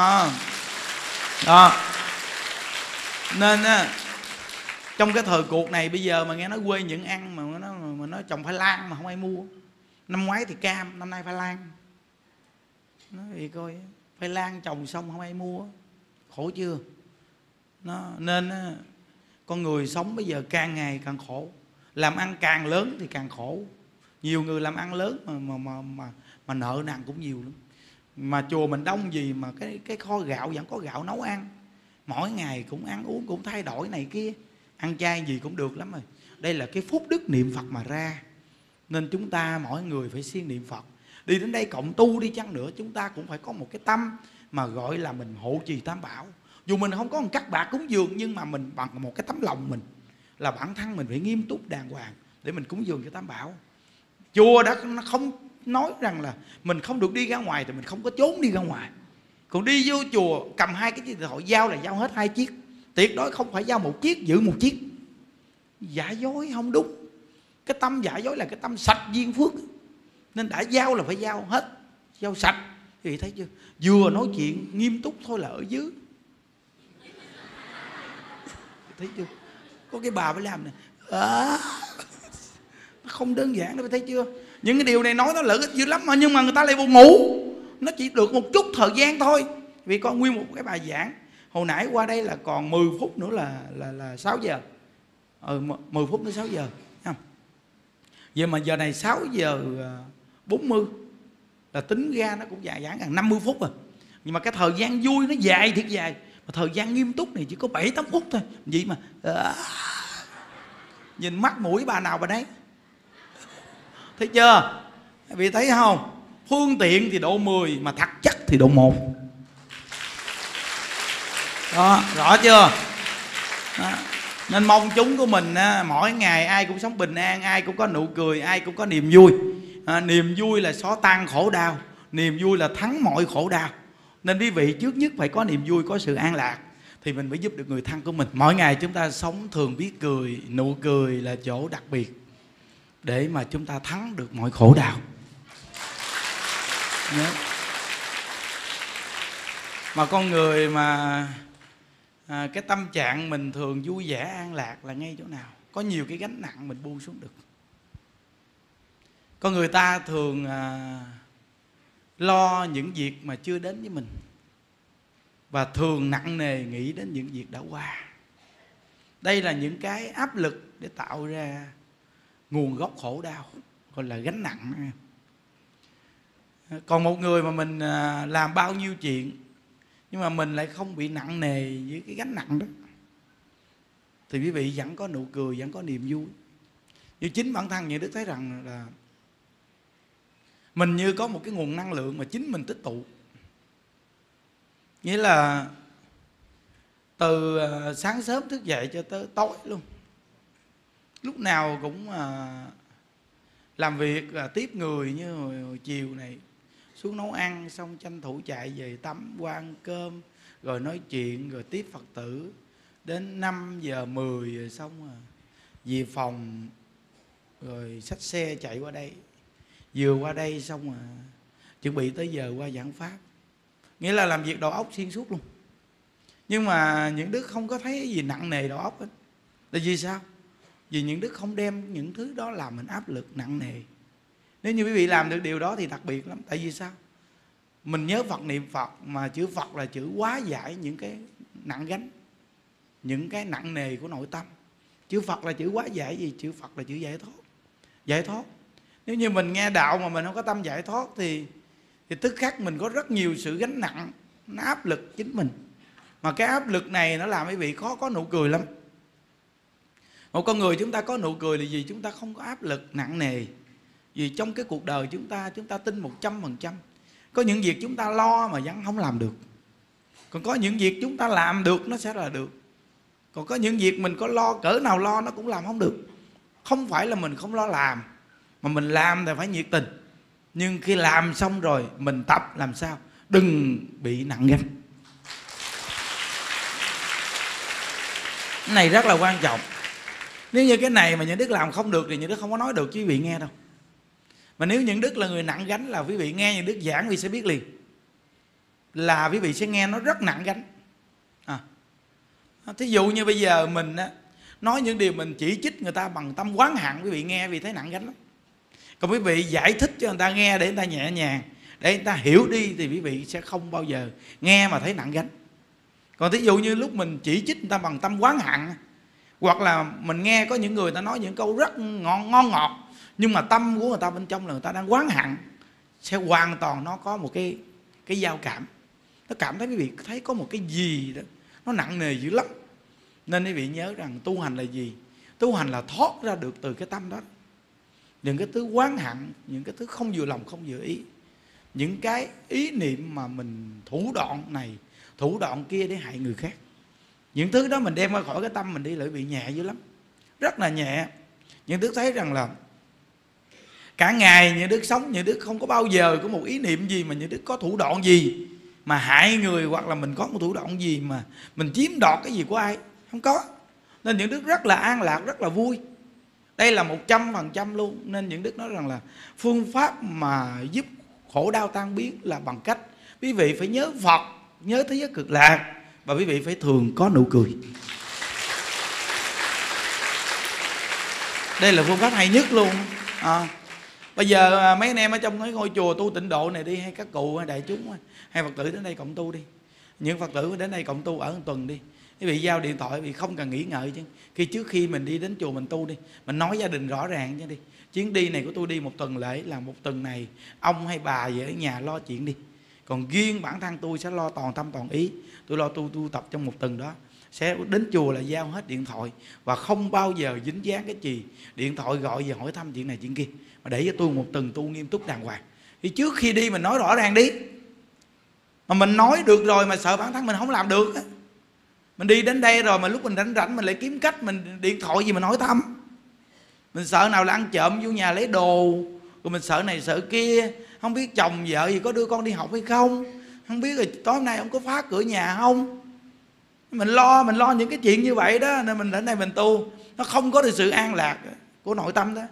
Nên trong cái thời cuộc này bây giờ mà nghe nói quê những ăn mà nó trồng khoai lang mà không ai mua. Năm ngoái thì cam, năm nay khoai lang. Nói vậy coi, khoai lang trồng xong không ai mua, khổ chưa? Nên con người sống bây giờ càng ngày càng khổ. Làm ăn càng lớn thì càng khổ. Nhiều người làm ăn lớn mà nợ nần cũng nhiều lắm. Mà chùa mình đông gì mà cái kho gạo vẫn có gạo nấu ăn. Mỗi ngày cũng ăn uống cũng thay đổi này kia. Ăn chay gì cũng được lắm rồi. Đây là cái phúc đức niệm Phật mà ra. Nên chúng ta mỗi người phải siêng niệm Phật. Đi đến đây cộng tu đi chăng nữa, chúng ta cũng phải có một cái tâm mà gọi là mình hộ trì Tam Bảo. Dù mình không có một cắt bạc cúng dường, nhưng mà mình bằng một cái tấm lòng mình là bản thân mình phải nghiêm túc đàng hoàng để mình cúng dường cho Tam Bảo. Chùa đã không nói rằng là mình không được đi ra ngoài thì mình không có trốn đi ra ngoài. Còn đi vô chùa cầm hai cái điện thoại giao là giao hết 2 chiếc. Tuyệt đối không phải giao 1 chiếc, giữ 1 chiếc. Giả dối không đúng. Cái tâm giả dối là cái tâm sạch duyên phước. Nên đã giao là phải giao hết, giao sạch. Thì thấy chưa? Vừa nói chuyện nghiêm túc thôi là ở dưới. Thấy chưa? Có cái bà phải làm này. Không đơn giản đâu, thấy chưa? Những cái điều này nói nó lợi ích dữ lắm mà, nhưng mà người ta lại buồn ngủ. Nó chỉ được một chút thời gian thôi. Vì con nguyên một cái bài giảng. Hồi nãy qua đây là còn 10 phút nữa là 6 giờ. 10 phút tới 6 giờ. Vậy mà giờ này 6 giờ 40 là tính ra nó cũng dài, giảng gần 50 phút rồi. Nhưng mà cái thời gian vui nó dài thiệt dài. Mà thời gian nghiêm túc này chỉ có 7-8 phút thôi. Vậy mà nhìn mắt mũi bà nào bà đấy. Thấy chưa? Quý vị thấy không? Phương tiện thì độ 10 mà thật chất thì độ 1. Đó, rõ chưa? Đó. Nên mong chúng của mình mỗi ngày ai cũng sống bình an, ai cũng có nụ cười, ai cũng có niềm vui. Niềm vui là xóa tan khổ đau, niềm vui là thắng mọi khổ đau. Nên quý vị trước nhất phải có niềm vui, có sự an lạc thì mình mới giúp được người thân của mình. Mỗi ngày chúng ta sống thường biết cười, nụ cười là chỗ đặc biệt. để mà chúng ta thắng được mọi khổ đau. Nhớ. Mà con người mà cái tâm trạng mình thường vui vẻ an lạc là ngay chỗ nào? Có nhiều cái gánh nặng mình buông xuống được. Con người ta thường lo những việc mà chưa đến với mình, và thường nặng nề nghĩ đến những việc đã qua. Đây là những cái áp lực để tạo ra nguồn gốc khổ đau, gọi là gánh nặng. Còn một người mà mình làm bao nhiêu chuyện nhưng mà mình lại không bị nặng nề với cái gánh nặng đó, thì quý vị vẫn có nụ cười, vẫn có niềm vui. Như chính bản thân Những Đức thấy rằng là mình như có một cái nguồn năng lượng mà chính mình tích tụ. Nghĩa là từ sáng sớm thức dậy cho tới tối luôn, lúc nào cũng làm việc, tiếp người. Như hồi chiều này xuống nấu ăn xong tranh thủ chạy về tắm, qua ăn cơm, rồi nói chuyện, rồi tiếp Phật tử. Đến 5 giờ 10 rồi xong về phòng, rồi xách xe chạy qua đây. Vừa qua đây xong chuẩn bị tới giờ qua giảng pháp. Nghĩa là làm việc đầu óc xuyên suốt luôn. Nhưng mà Những Đức không có thấy cái gì nặng nề đầu óc hết. Là vì sao? Vì Những Đức không đem những thứ đó làm mình áp lực nặng nề. Nếu như quý vị làm được điều đó thì đặc biệt lắm. Tại vì sao? Mình nhớ Phật, niệm Phật, mà chữ Phật là chữ hóa giải những cái nặng gánh, những cái nặng nề của nội tâm. Chữ Phật là chữ hóa giải gì? Chữ Phật là chữ giải thoát. Giải thoát. Nếu như mình nghe đạo mà mình không có tâm giải thoát thì tức khắc mình có rất nhiều sự gánh nặng, nó áp lực chính mình. Mà cái áp lực này nó làm quý vị khó có nụ cười lắm. Một con người chúng ta có nụ cười là gì? Chúng ta không có áp lực nặng nề. Vì trong cái cuộc đời chúng ta tin 100%. Có những việc chúng ta lo mà vẫn không làm được. Còn có những việc chúng ta làm được nó sẽ là được. Còn có những việc mình có lo, cỡ nào lo nó cũng làm không được. Không phải là mình không lo làm, mà mình làm thì phải nhiệt tình. Nhưng khi làm xong rồi mình tập làm sao đừng bị nặng gánh. Cái này rất là quan trọng. Nếu như cái này mà Những Đức làm không được thì Những Đức không có nói được cho quý vị nghe đâu. Mà nếu Những Đức là người nặng gánh là quý vị nghe Những Đức giảng, quý vị sẽ biết liền là quý vị sẽ nghe nó rất nặng gánh. Thí dụ như bây giờ mình nói những điều mình chỉ trích người ta bằng tâm oán hận, quý vị nghe quý vị thấy nặng gánh lắm. Còn quý vị giải thích cho người ta nghe để người ta nhẹ nhàng, để người ta hiểu đi, thì quý vị sẽ không bao giờ nghe mà thấy nặng gánh. Còn thí dụ như lúc mình chỉ trích người ta bằng tâm oán hận, hoặc là mình nghe có những người ta nói những câu rất ngon ngọt, nhưng mà tâm của người ta bên trong là người ta đang oán hận, sẽ hoàn toàn nó có một cái giao cảm. Nó cảm thấy quý vị thấy có một cái gì đó nó nặng nề dữ lắm. Nên quý vị nhớ rằng tu hành là gì? Tu hành là thoát ra được từ cái tâm đó. Những cái thứ oán hận, những cái thứ không vừa lòng không vừa ý, những cái ý niệm mà mình thủ đoạn này thủ đoạn kia để hại người khác, những thứ đó mình đem ra khỏi cái tâm mình đi lại bị nhẹ dữ lắm, rất là nhẹ. Những Đức thấy rằng là cả ngày Những Đức sống, Những Đức không có bao giờ có một ý niệm gì mà Những Đức có thủ đoạn gì mà hại người, hoặc là mình có một thủ đoạn gì mà mình chiếm đoạt cái gì của ai, không có. Nên Những Đức rất là an lạc, rất là vui. Đây là 100% luôn. Nên Những Đức nói rằng là phương pháp mà giúp khổ đau tan biến là bằng cách quý vị phải nhớ Phật, nhớ thế giới cực lạc, và quý vị phải thường có nụ cười. Đây là phương pháp hay nhất luôn. Bây giờ mấy anh em ở trong cái ngôi chùa tu tịnh độ này đi, hay các cụ hay đại chúng hay Phật tử đến đây cộng tu đi, những Phật tử đến đây cộng tu ở một tuần đi, quý vị giao điện thoại, vì không cần nghĩ ngợi chứ. Trước khi mình đi đến chùa mình tu đi, mình nói gia đình rõ ràng chứ đi. Chuyến đi này của tôi đi một tuần lễ, là một tuần này ông hay bà về ở nhà lo chuyện đi. Còn riêng bản thân tôi sẽ lo toàn tâm toàn ý. Tôi lo tu tập trong một tuần đó. Sẽ đến chùa là giao hết điện thoại, và không bao giờ dính dáng cái gì điện thoại gọi về hỏi thăm chuyện này chuyện kia, mà để cho tôi một tuần tu nghiêm túc đàng hoàng. Thì trước khi đi mình nói rõ ràng đi. Mà mình nói được rồi mà sợ bản thân mình không làm được. Mình đi đến đây rồi mà lúc mình rảnh mình lại kiếm cách mình điện thoại gì mình hỏi thăm. Mình sợ nào là ăn trộm vô nhà lấy đồ, rồi mình sợ này sợ kia, không biết chồng vợ gì có đưa con đi học hay không, không biết rồi tối hôm nay ông có phá cửa nhà không. Mình lo những cái chuyện như vậy đó. Nên mình đến đây mình tu, nó không có được sự an lạc của nội tâm đó.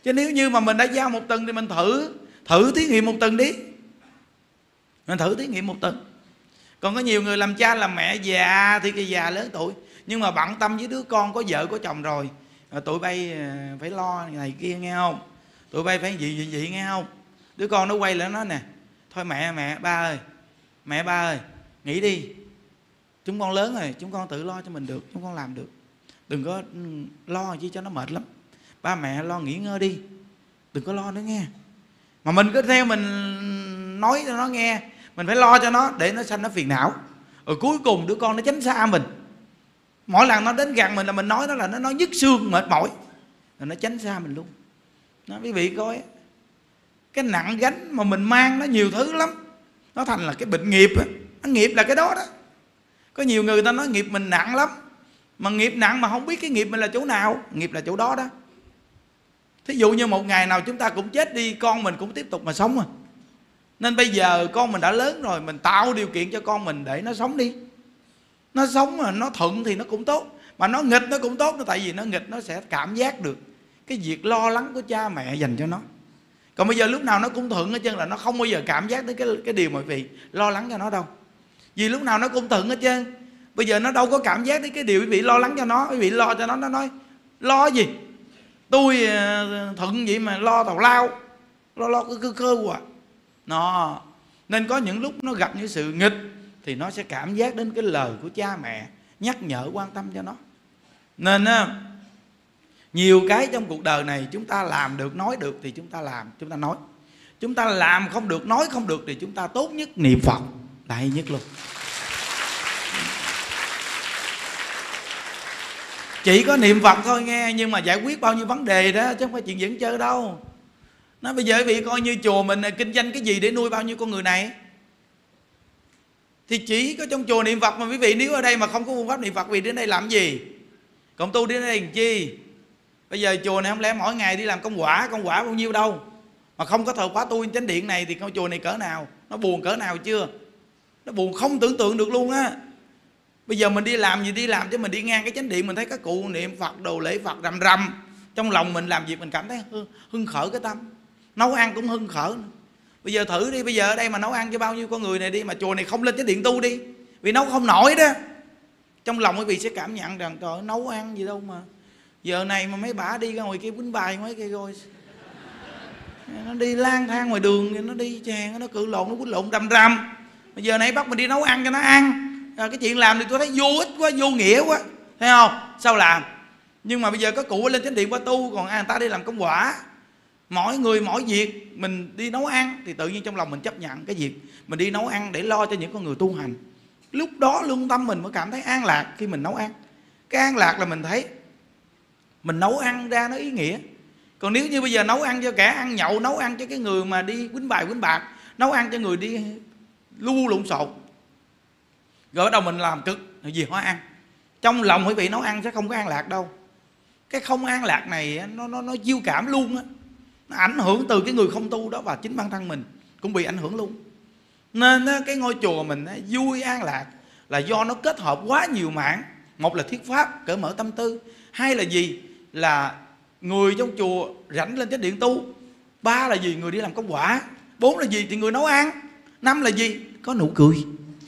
Chứ nếu như mà mình đã giao một tuần thì mình thử thí nghiệm một tuần đi. Mình thử thí nghiệm một tuần. Còn có nhiều người làm cha làm mẹ già thì cái già lớn tuổi, nhưng mà bận tâm với đứa con có vợ có chồng rồi. Tụi bay phải lo này kia nghe không? Tụi bay phải gì nghe không? Đứa con nó quay lại nó nè: thôi mẹ ba ơi nghỉ đi, chúng con lớn rồi, chúng con tự lo cho mình được, chúng con làm được, đừng có lo chi cho nó mệt lắm. Ba mẹ lo nghỉ ngơi đi, đừng có lo nữa nghe. Mà mình cứ theo mình nói cho nó nghe, mình phải lo cho nó để nó sanh nó phiền não. Rồi cuối cùng đứa con nó tránh xa mình. Mỗi lần nó đến gần mình là mình nói nó là nó nói nhức xương mệt mỏi, rồi nó tránh xa mình luôn. Đó, quý vị coi cái nặng gánh mà mình mang nó nhiều thứ lắm, nó thành là cái bệnh nghiệp á. Nghiệp là cái đó đó. Có nhiều người ta nói nghiệp mình nặng lắm, mà nghiệp nặng mà không biết cái nghiệp mình là chỗ nào. Nghiệp là chỗ đó đó. Thí dụ như một ngày nào chúng ta cũng chết đi, con mình cũng tiếp tục mà sống à. Nên bây giờ con mình đã lớn rồi, mình tạo điều kiện cho con mình để nó sống đi. Nó sống mà nó thuận thì nó cũng tốt, mà nó nghịch nó cũng tốt. Tại vì nó nghịch nó sẽ cảm giác được cái việc lo lắng của cha mẹ dành cho nó. Còn bây giờ lúc nào nó cũng thuận hết trơn là nó không bao giờ cảm giác đến cái điều mà quý vị lo lắng cho nó đâu. Vì lúc nào nó cũng thuận hết trơn. Bây giờ nó đâu có cảm giác đến cái điều quý vị lo lắng cho nó. Quý vị lo cho nó nói lo gì, tôi thuận vậy mà lo tào lao, lo cơ quá. Nó nên có những lúc nó gặp những sự nghịch thì nó sẽ cảm giác đến cái lời của cha mẹ nhắc nhở quan tâm cho nó. Nên nhiều cái trong cuộc đời này chúng ta làm được nói được thì chúng ta làm, chúng ta nói. Chúng ta làm không được nói không được thì chúng ta tốt nhất niệm Phật là hay nhất luôn. Chỉ có niệm Phật thôi nghe, nhưng mà giải quyết bao nhiêu vấn đề đó, chứ không phải chuyện dẫn chơi đâu. Nói bây giờ quý vị coi như chùa mình kinh doanh cái gì để nuôi bao nhiêu con người này? Thì chỉ có trong chùa niệm Phật mà quý vị. Nếu ở đây mà không có phương pháp niệm Phật, quý vị đến đây làm gì? Còn tu đến đây làm chi? Bây giờ chùa này không lẽ mỗi ngày đi làm công quả bao nhiêu đâu, mà không có thờ khóa tu chánh điện này thì con chùa này cỡ nào, nó buồn cỡ nào chưa? Nó buồn không tưởng tượng được luôn á. Bây giờ mình đi làm gì đi làm, chứ mình đi ngang cái chánh điện mình thấy các cụ niệm Phật đồ lễ Phật rầm rầm, trong lòng mình làm việc mình cảm thấy hưng khởi cái tâm, nấu ăn cũng hưng khởi. Bây giờ thử đi, bây giờ ở đây mà nấu ăn cho bao nhiêu con người này đi, mà chùa này không lên chánh điện tu đi, vì nấu không nổi đó. Trong lòng quý vị sẽ cảm nhận rằng trời ơi, nấu ăn gì đâu mà giờ này mà mấy bả đi ra ngoài kia quýnh bài mấy kia rồi, nó đi lang thang ngoài đường, nó đi chàng, nó cự lộn, nó quýnh lộn rầm rầm. Bây giờ này bắt mình đi nấu ăn cho nó ăn. Cái chuyện làm thì tôi thấy vô ích quá, vô nghĩa quá, thấy không? Sao làm? Nhưng mà bây giờ có cụ lên chánh điện qua tu, còn người ta đi làm công quả. Mỗi người mỗi việc, mình đi nấu ăn thì tự nhiên trong lòng mình chấp nhận cái việc mình đi nấu ăn để lo cho những con người tu hành. Lúc đó lương tâm mình mới cảm thấy an lạc khi mình nấu ăn. Cái an lạc là mình thấy mình nấu ăn ra nó ý nghĩa. Còn nếu như bây giờ nấu ăn cho kẻ ăn nhậu, nấu ăn cho cái người mà đi quýnh bài quýnh bạc, nấu ăn cho người đi lu lộn xộn, rồi bắt đầu mình làm cực gì họ ăn, trong lòng quý vị nấu ăn sẽ không có an lạc đâu. Cái không an lạc này nó chiêu cảm luôn á, nó ảnh hưởng từ cái người không tu đó, và chính bản thân mình cũng bị ảnh hưởng luôn. Nên cái ngôi chùa mình vui an lạc là do nó kết hợp quá nhiều mảng. Một là thuyết pháp cởi mở tâm tư, hai là gì, là người trong chùa rảnh lên chánh điện tu, ba là gì, người đi làm công quả, bốn là gì thì người nấu ăn, năm là gì, có nụ cười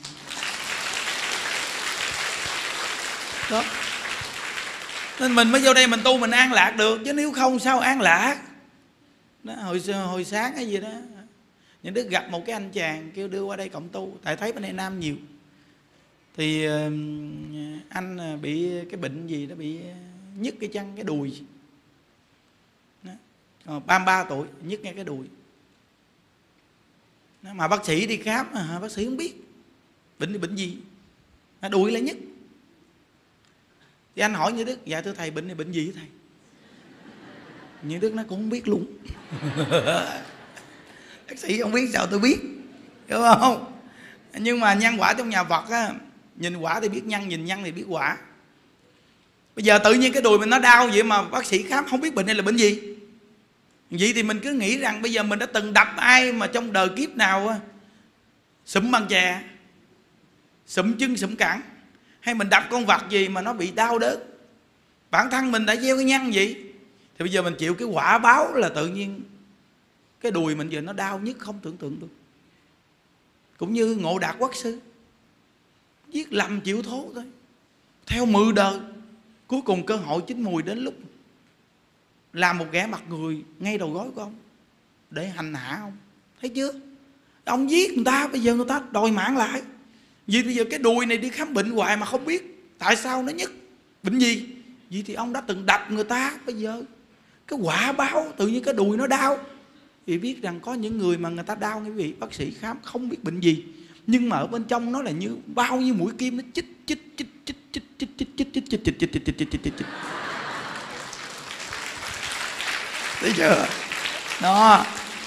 đó. Nên mình mới vô đây mình tu mình an lạc được, chứ nếu không sao an lạc đó. Hồi sáng cái gì đó, những đứa gặp một cái anh chàng kêu đưa qua đây cộng tu, tại thấy bên đây nam nhiều. Thì anh bị cái bệnh gì đó, bị nhức cái chân cái đùi đó. 33 tuổi nhức ngay cái đùi đó. Mà bác sĩ đi khám, bác sĩ không biết bệnh gì, đùi lại nhức. Thì anh hỏi Như Đức: dạ thưa thầy, bệnh này bệnh gì thầy? Như Đức nó cũng không biết luôn. Bác sĩ không biết sao tôi biết, hiểu không? Nhưng mà nhân quả trong nhà Phật á, nhìn quả thì biết nhân, nhìn nhân thì biết quả. Bây giờ tự nhiên cái đùi mình nó đau vậy mà bác sĩ khám không biết bệnh này là bệnh gì. Vậy thì mình cứ nghĩ rằng bây giờ mình đã từng đập ai mà trong đời kiếp nào sụm bằng chè, sụm chân sụm cẳng, hay mình đập con vật gì mà nó bị đau đớn. Bản thân mình đã gieo cái nhân vậy Thì bây giờ mình chịu cái quả báo là tự nhiên cái đùi mình giờ nó đau nhất không tưởng tượng được. Cũng như Ngộ Đạt Quốc sư, giết lầm chịu thố thôi, theo 10 đời. Cuối cùng cơ hội chín mùi đến lúc làm một ghẻ mặt người ngay đầu gối của ông để hành hạ ông. Thấy chưa? Ông giết người ta, bây giờ người ta đòi mạng lại. Vì bây giờ cái đùi này đi khám bệnh hoài mà không biết tại sao nó nhức, bệnh gì. Vì thì ông đã từng đập người ta, bây giờ cái quả báo tự nhiên cái đùi nó đau. Vì biết rằng có những người mà người ta đau, quý vị, bác sĩ khám không biết bệnh gì, nhưng mà ở bên trong nó là như bao nhiêu mũi kim nó chích chích chích chích chích chích chích chích chích chích chích chích chích chích chích. Thấy chưa? Đó,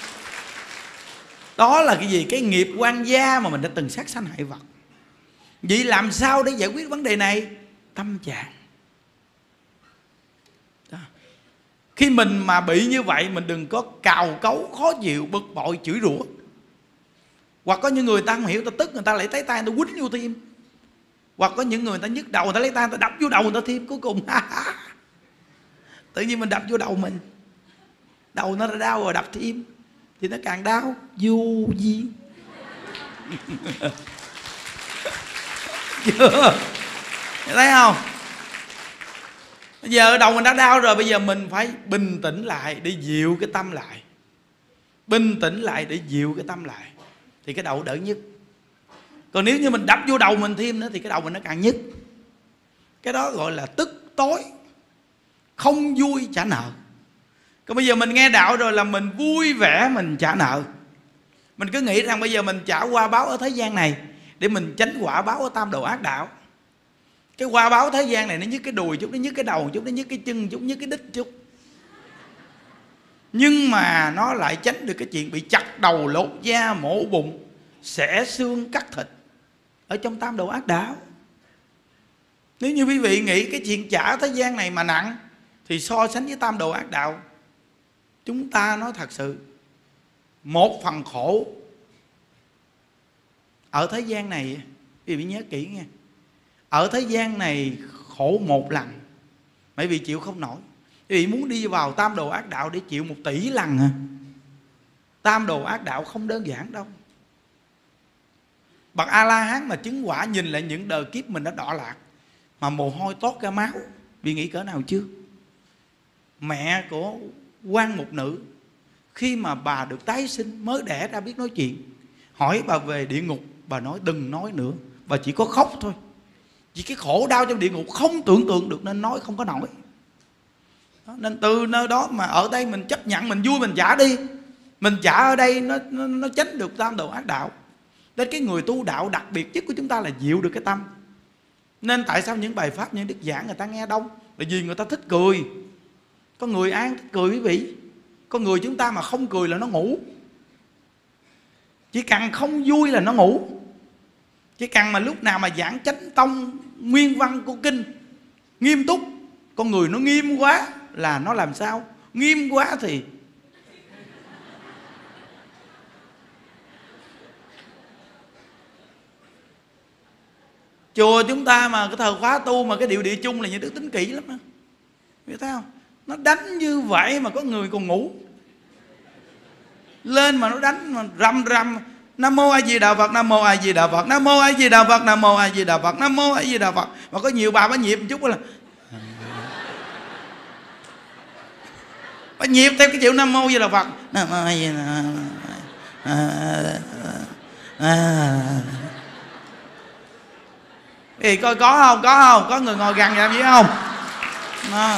đó là cái gì? Cái nghiệp oan gia mà mình đã từng sát sanh hại vật. Vậy làm sao để giải quyết vấn đề này? Tâm trạng. Đó. Khi mình mà bị như vậy, mình đừng có cào cấu, khó chịu, bực bội, chửi rủa. Hoặc có những người ta không hiểu, ta tức, người ta lại lấy tay người ta quýnh vô tim. Hoặc có những người ta nhức đầu, người ta lấy tay người ta đập vô đầu người ta thêm. Cuối cùng tự nhiên mình đập vô đầu mình, đầu nó đã đau rồi đập thêm thì nó càng đau. Vô duyên. Chưa? Thấy không? Bây giờ đầu mình đã đau rồi, bây giờ mình phải bình tĩnh lại để dịu cái tâm lại. Bình tĩnh lại để dịu cái tâm lại thì cái đầu đỡ nhức. Còn nếu như mình đập vô đầu mình thêm nữa thì cái đầu mình nó càng nhức. Cái đó gọi là tức tối, không vui trả nợ. Còn bây giờ mình nghe đạo rồi là mình vui vẻ mình trả nợ. Mình cứ nghĩ rằng bây giờ mình trả qua báo ở thế gian này để mình tránh quả báo ở tam đồ ác đạo. Cái qua báo thế gian này nó nhức cái đùi chút, nó nhức cái đầu chút, nó nhức cái chân chút, nhức cái đít chút. Nhưng mà nó lại tránh được cái chuyện bị chặt đầu, lột da, mổ bụng, xẻ xương, cắt thịt ở trong tam đồ ác đạo. Nếu như quý vị nghĩ cái chuyện trả thế gian này mà nặng thì so sánh với tam đồ ác đạo, chúng ta nói thật sự, một phần khổ ở thế gian này, quý vị nhớ kỹ nghe, ở thế gian này khổ một lần mấy vị chịu không nổi. Quý vị muốn đi vào tam đồ ác đạo để chịu 1 tỷ lần hả? Tam đồ ác đạo không đơn giản đâu. Bậc A-la-hán mà chứng quả nhìn lại những đời kiếp mình đã đọa lạc mà mồ hôi toát ra máu, vì nghĩ cỡ nào chưa? Mẹ của quan mục nữ khi mà bà được tái sinh mới đẻ ra biết nói chuyện, hỏi bà về địa ngục, bà nói đừng nói nữa, bà chỉ có khóc thôi. Vì cái khổ đau trong địa ngục không tưởng tượng được nên nói không có nổi. Nên từ nơi đó mà ở đây mình chấp nhận, mình vui mình trả đi. Mình trả ở đây nó tránh được tam đồ ác đạo. Nên cái người tu đạo đặc biệt nhất của chúng ta là dịu được cái tâm. Nên tại sao những bài pháp, những đức giảng người ta nghe đông? Là vì người ta thích cười. Có người ai thích cười quý vị? Con người chúng ta mà không cười là nó ngủ. Chỉ cần không vui là nó ngủ. Chỉ cần mà lúc nào mà giảng chánh tông nguyên văn của kinh nghiêm túc, con người nó nghiêm quá là nó làm sao? Nghiêm quá thì chùa chúng ta mà cái thời khóa tu mà cái điệu địa chung là những đức tính kỹ lắm á. Biết thấy không? Nó đánh như vậy mà có người còn ngủ. Lên mà nó đánh mà rầm rầm Nam mô A Di Đà Phật, Nam mô A Di Đà Phật, Nam mô A Di Đà Phật, Nam mô A Di Đà Phật, Nam mô A Di Đà Phật. Mà có nhiều bà nhịp một chút là bà nhịp theo cái chịu Nam mô A Di Đà Phật, Nam mô A Di Đà Phật. Thì coi có không? Có không? Có người ngồi gần làm gì không? Đó.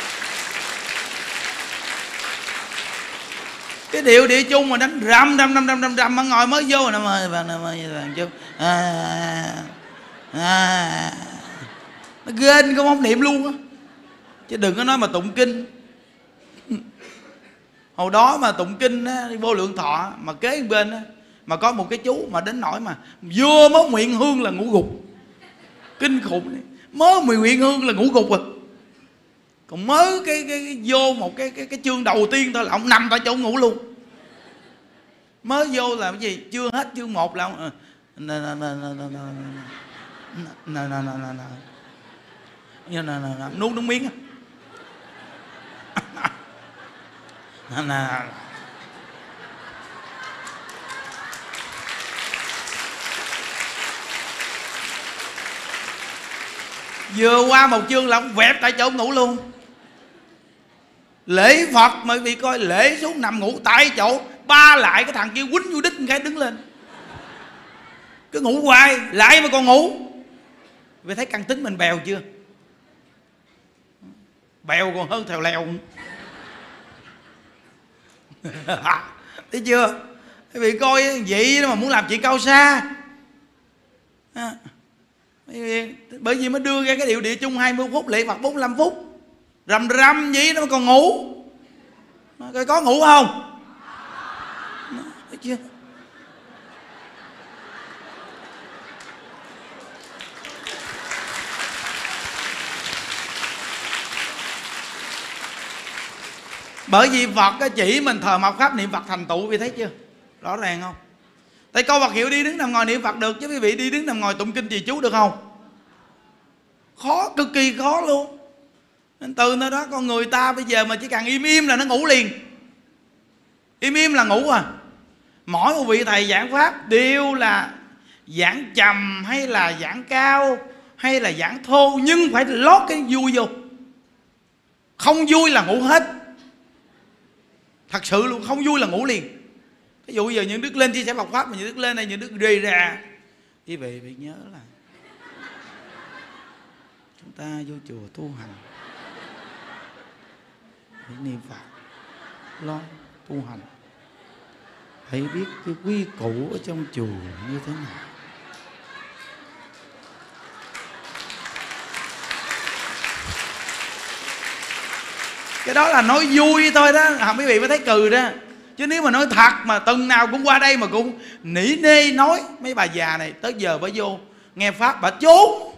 Cái điệu địa chung mà đánh rầm mà ngồi mới vô rồi nè nó ghên không ông niệm luôn á. Chứ đừng có nói mà tụng kinh. Hồi đó mà tụng kinh á, đi Vô Lượng Thọ mà kế bên á, mà có một cái chú mà đến nỗi mà vừa mới nguyện hương là ngủ gục. Kinh khủng này. Mới nguyện hương là ngủ gục rồi. Còn mới cái vô một cái chương đầu tiên thôi là ông nằm tại chỗ ngủ luôn. Mới vô là cái gì? Chưa hết chương 1 là ông nuốt nước miếng. Nè. Vừa qua một chương là ông vẹp tại chỗ ông ngủ luôn. Lễ Phật mà quý vị coi, lễ xuống nằm ngủ tại chỗ, ba lại cái thằng kia quýnh vô đít cái đứng lên. Cứ ngủ hoài, lại mà còn ngủ. Vì thấy căn tính mình bèo chưa? Bèo còn hơn thèo lèo. Thấy chưa? Quý vị coi vậy mà muốn làm chuyện cao xa. Bởi vì mới đưa ra cái điệu địa chung 20 phút, lễ Phật 45 phút. Rầm rầm vậy nó mà còn ngủ. Coi có ngủ không? Thấy chưa? Bởi vì Phật chỉ mình thờ mạt Pháp niệm Phật thành tựu, vì thấy chưa? Rõ ràng không? Tại câu Phật hiệu đi đứng nằm ngồi niệm Phật được, chứ quý vị đi đứng nằm ngồi tụng kinh trì chú được không? Khó, cực kỳ khó luôn. Nên từ nơi đó con người ta bây giờ mà chỉ cần im im là nó ngủ liền. Im im là ngủ à. Mỗi một vị thầy giảng Pháp đều là giảng trầm hay là giảng cao hay là giảng thô, nhưng phải lót cái vui vô. Không vui là ngủ hết. Thật sự luôn, không vui là ngủ liền. Ví dụ giờ những đức lên chia sẻ Phật Pháp mà những đức lên đây những đức rê ra, quý vị phải nhớ là chúng ta vô chùa tu hành phải niệm Phật, lo tu hành, phải biết cái quy củ ở trong chùa như thế nào. Cái đó là nói vui thôi đó, quý vị mới thấy cười đó. Chứ nếu mà nói thật mà tuần nào cũng qua đây mà cũng nỉ nê nói, mấy bà già này tới giờ bà vô nghe Pháp bà trốn.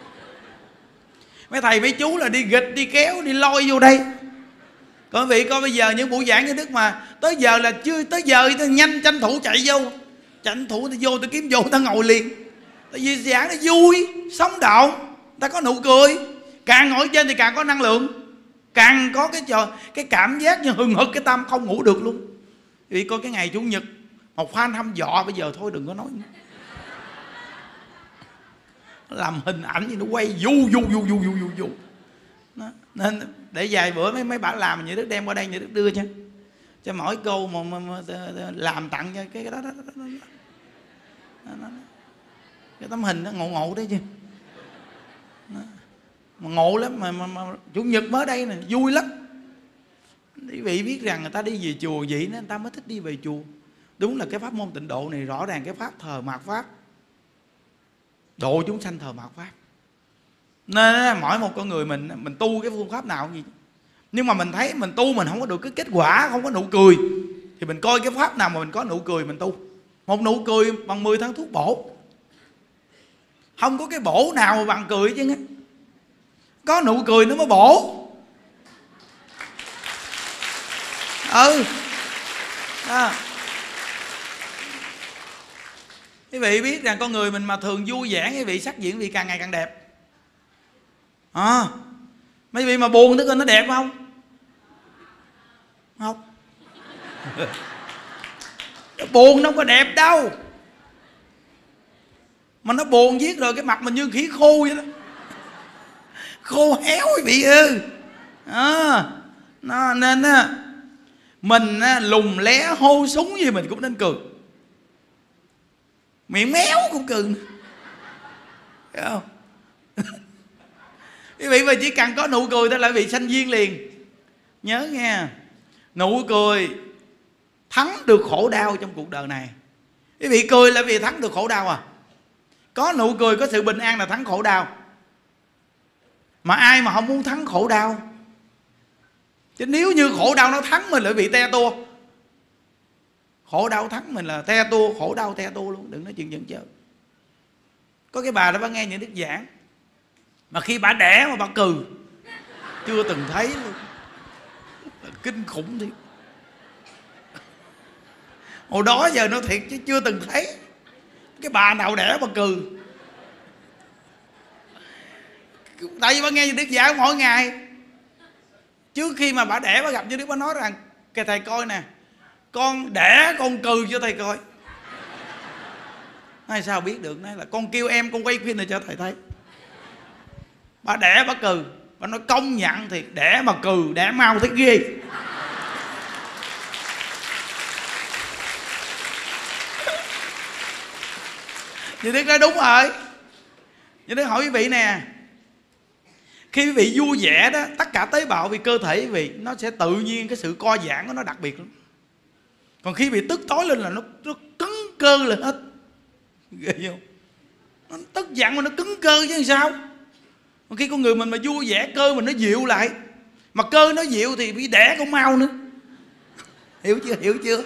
Mấy thầy mấy chú là đi gịch, đi kéo, đi lôi vô đây. Còn quý vị coi bây giờ những buổi giảng như Đức mà tới giờ là chưa tới giờ thì nhanh tranh thủ chạy vô. Tranh thủ thì vô tôi kiếm vô ta ngồi liền. Tại vì giảng nó vui, sống động, ta có nụ cười. Càng ngồi trên thì càng có năng lượng, càng có cái cảm giác như hừng hực cái tâm, không ngủ được luôn. Vì coi cái ngày Chủ nhật một fan hăm dọa, bây giờ thôi đừng có nói nữa. Làm hình ảnh gì nó quay vu. Nên để vài bữa mấy bà làm như Đức đem qua đây như Đức đưa cho mỗi cô mà làm tặng cho cái đó. Cái tấm hình nó ngộ đấy chứ. Mà ngộ lắm mà Chủ nhật mới đây nè, vui lắm. Quý vị biết rằng người ta đi về chùa vậy nên người ta mới thích đi về chùa. Đúng là cái pháp môn tịnh độ này rõ ràng cái pháp thờ mạt Pháp, độ chúng sanh thờ mạt Pháp. Nên mỗi một con người mình tu cái phương pháp nào gì, nhưng mà mình thấy mình tu mình không có được cái kết quả, không có nụ cười, thì mình coi cái pháp nào mà mình có nụ cười mình tu. Một nụ cười bằng 10 tháng thuốc bổ. Không có cái bổ nào mà bằng cười chứ. Có nụ cười nó mới bổ. Quý vị biết rằng con người mình mà thường vui vẻ, quý vị sắc diện quý vị càng ngày càng đẹp. Mấy vị mà buồn tức là nó đẹp không? Không. Buồn nó không có đẹp đâu. Mà nó buồn viết rồi cái mặt mình như khỉ khô vậy đó. Khô héo quý vị ơi. Nên mình lùng lé hô súng gì mình cũng nên cười. Miệng méo cũng cười. Thấy không? Quý vị mà chỉ cần có nụ cười thôi là quý vị sanh duyên liền. Nhớ nghe, nụ cười thắng được khổ đau trong cuộc đời này. Quý vị cười là vì thắng được khổ đau à. Có nụ cười, có sự bình an là thắng khổ đau. Mà ai mà không muốn thắng khổ đau. Chứ nếu như khổ đau nó thắng mình lại bị te tua. Khổ đau thắng mình là te tua, khổ đau te tua luôn. Đừng nói chuyện giận chớ. Có cái bà đó bà nghe những đức giảng, mà khi bà đẻ mà bà cười, chưa từng thấy luôn. Kinh khủng thiệt. Hồi đó giờ nó thiệt chứ chưa từng thấy cái bà nào đẻ mà cười. Tại vì bà nghe những đức giảng mỗi ngày. Trước khi mà bà đẻ bà gặp như đức bà nói rằng Cái thầy coi nè, con đẻ con cừ cho thầy coi. Nói sao biết được? Nói là con kêu em con quay phim này cho thầy thấy. Bà đẻ bà cừ. Bà nói công nhận thì đẻ mà cừ, đẻ mau thấy ghê. Như Đức nói đúng rồi. Như Đức hỏi quý vị nè, khi quý vị vui vẻ đó, tất cả tế bào vì cơ thể quý vị nó sẽ tự nhiên, cái sự co giãn của nó đặc biệt lắm. Còn khi bị tức tối lên là nó cứng cơ lên hết. Ghê không? Nó tức giận mà nó cứng cơ chứ làm sao. Còn khi con người mình mà vui vẻ, cơ mình nó dịu lại. Mà cơ nó dịu thì bị đẻ cũng mau nữa. Hiểu chưa? Hiểu chưa?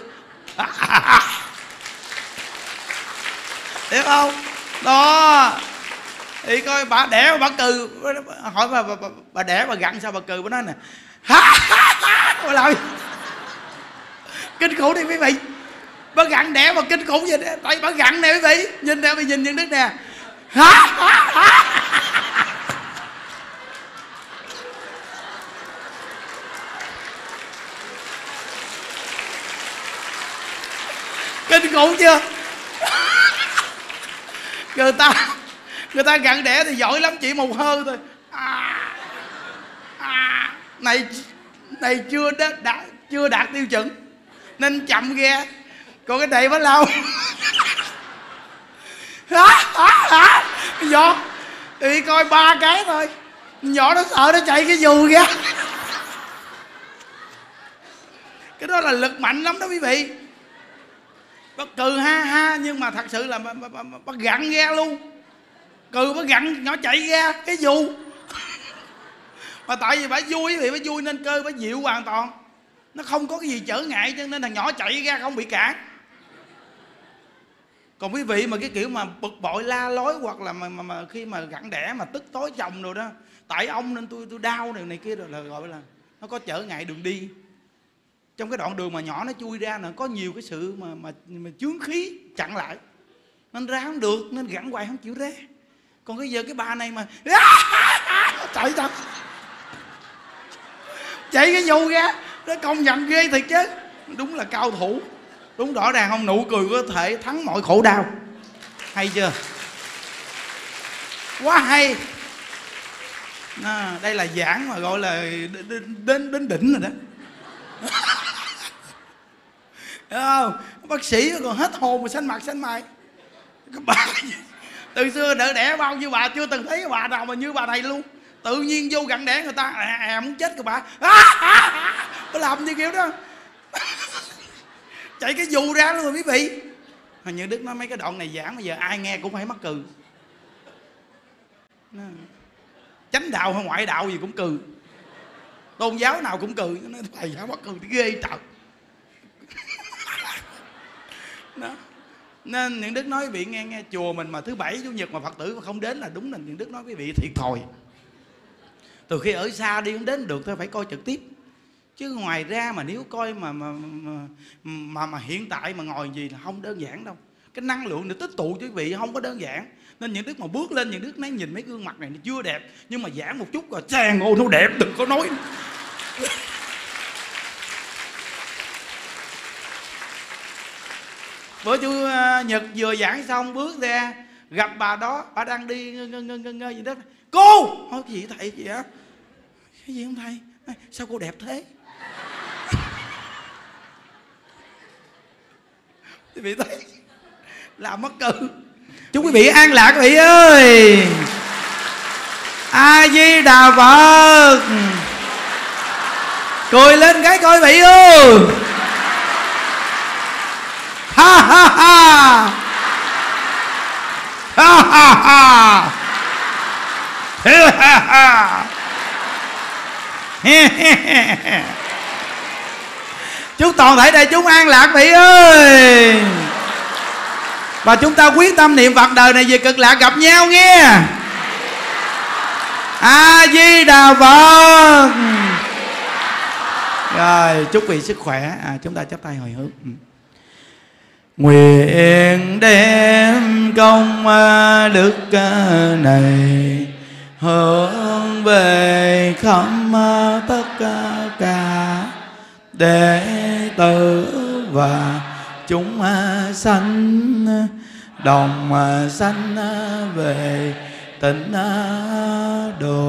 Hiểu không? Đó. Thì coi bà đẻ bà cừ. Hỏi bà đẻ bà gặn sao bà cừ. Bà nói nè, bà làm kinh khủng đi quý vị. Bà gặn đẻ mà kinh khủng vậy. Tại bà gặn nè quý vị. Nhìn nè, nhìn những Đức nè. Kinh khủng chưa? Người ta gặn đẻ thì giỏi lắm, chỉ một hơi thôi. Này chưa đạt tiêu chuẩn nên chậm ghê. Còn cái này mới lâu. Nhỏ thì coi 3 cái thôi, nhỏ nó sợ nó chạy cái dù ra. Cái đó là lực mạnh lắm đó quý vị. Bác cừ ha nhưng mà thật sự là bác gặn ra luôn. Cừ bác gặn nhỏ chạy ra cái dù. Mà tại vì bà vui quý vị, bà vui nên cơ bà dịu hoàn toàn. Nó không có cái gì trở ngại cho nên thằng nhỏ chạy ra không bị cản. Còn quý vị mà cái kiểu mà bực bội la lối hoặc là mà khi mà gặn đẻ mà tức tối chồng rồi đó, tại ông nên tôi đau này kia rồi, là gọi là nó có trở ngại đường đi. Trong cái đoạn đường mà nhỏ nó chui ra là có nhiều cái sự mà chướng khí chặn lại, nên ra không được, nên gặn hoài không chịu ra. Còn bây giờ cái bà này mà chạy sao chạy cái dù ra, nó công nhận ghê thiệt chứ. Đúng là cao thủ. Đúng rõ ràng không? Nụ cười có thể thắng mọi khổ đau. Hay chưa? Quá hay. Đây là giảng mà gọi là đến đỉnh rồi đó. Hiểu không? Bác sĩ còn hết hồn mà xanh mặt xanh mày. Các bà từ xưa đỡ đẻ bao nhiêu bà chưa từng thấy cái bà nào mà như bà này luôn. Tự nhiên vô gặn đẻ người ta muốn chết các bà. Có làm như kiểu đó. Chạy cái dù ra luôn rồi quý vị. Hình như Đức nói mấy cái đoạn này giảng bây giờ ai nghe cũng phải mắc cừ. Chánh đạo hay ngoại đạo gì cũng cừ. Tôn giáo nào cũng cừ. Nó nói thầy hả mắc cừ thì ghê trời. Đó. Nên những Đức nói quý vị nghe chùa mình mà thứ bảy chủ nhật mà Phật tử mà không đến là đúng là những Đức nói quý vị thiệt thòi. Từ khi ở xa đi không đến được thôi, phải coi trực tiếp. Chứ ngoài ra mà nếu coi mà hiện tại mà ngồi gì là không đơn giản đâu. Cái năng lượng để tích tụ cho quý vị không có đơn giản. Nên những Đức mà bước lên, những Đức nói nhìn mấy gương mặt này nó chưa đẹp, nhưng mà giảng một chút rồi chàng ôi nó đẹp, đừng có nói. Bữa chú Nhật vừa giảng xong bước ra gặp bà đó, bà đang đi ngơ gì đó. Cô! Hỏi cái gì thầy gì hả? Cái gì không thầy? Sao cô đẹp thế? Quý vị thấy làm mất cừ. Chúc quý vị an lạc quý vị ơi. A Di Đà Phật. Cười lên cái coi quý vị ơi. Ha ha ha. Ha ha ha. Ha ha ha. Chúc toàn thể đại chúng an lạc vị ơi. Và chúng ta quyết tâm niệm Phật đời này về cực lạc gặp nhau nghe. A Di Đà Phật. Rồi chúc vị sức khỏe. Chúng ta chắp tay hồi hướng. Nguyện đem công đức này hướng về khắp tất cả đệ tử và chúng sanh đồng sanh về tịnh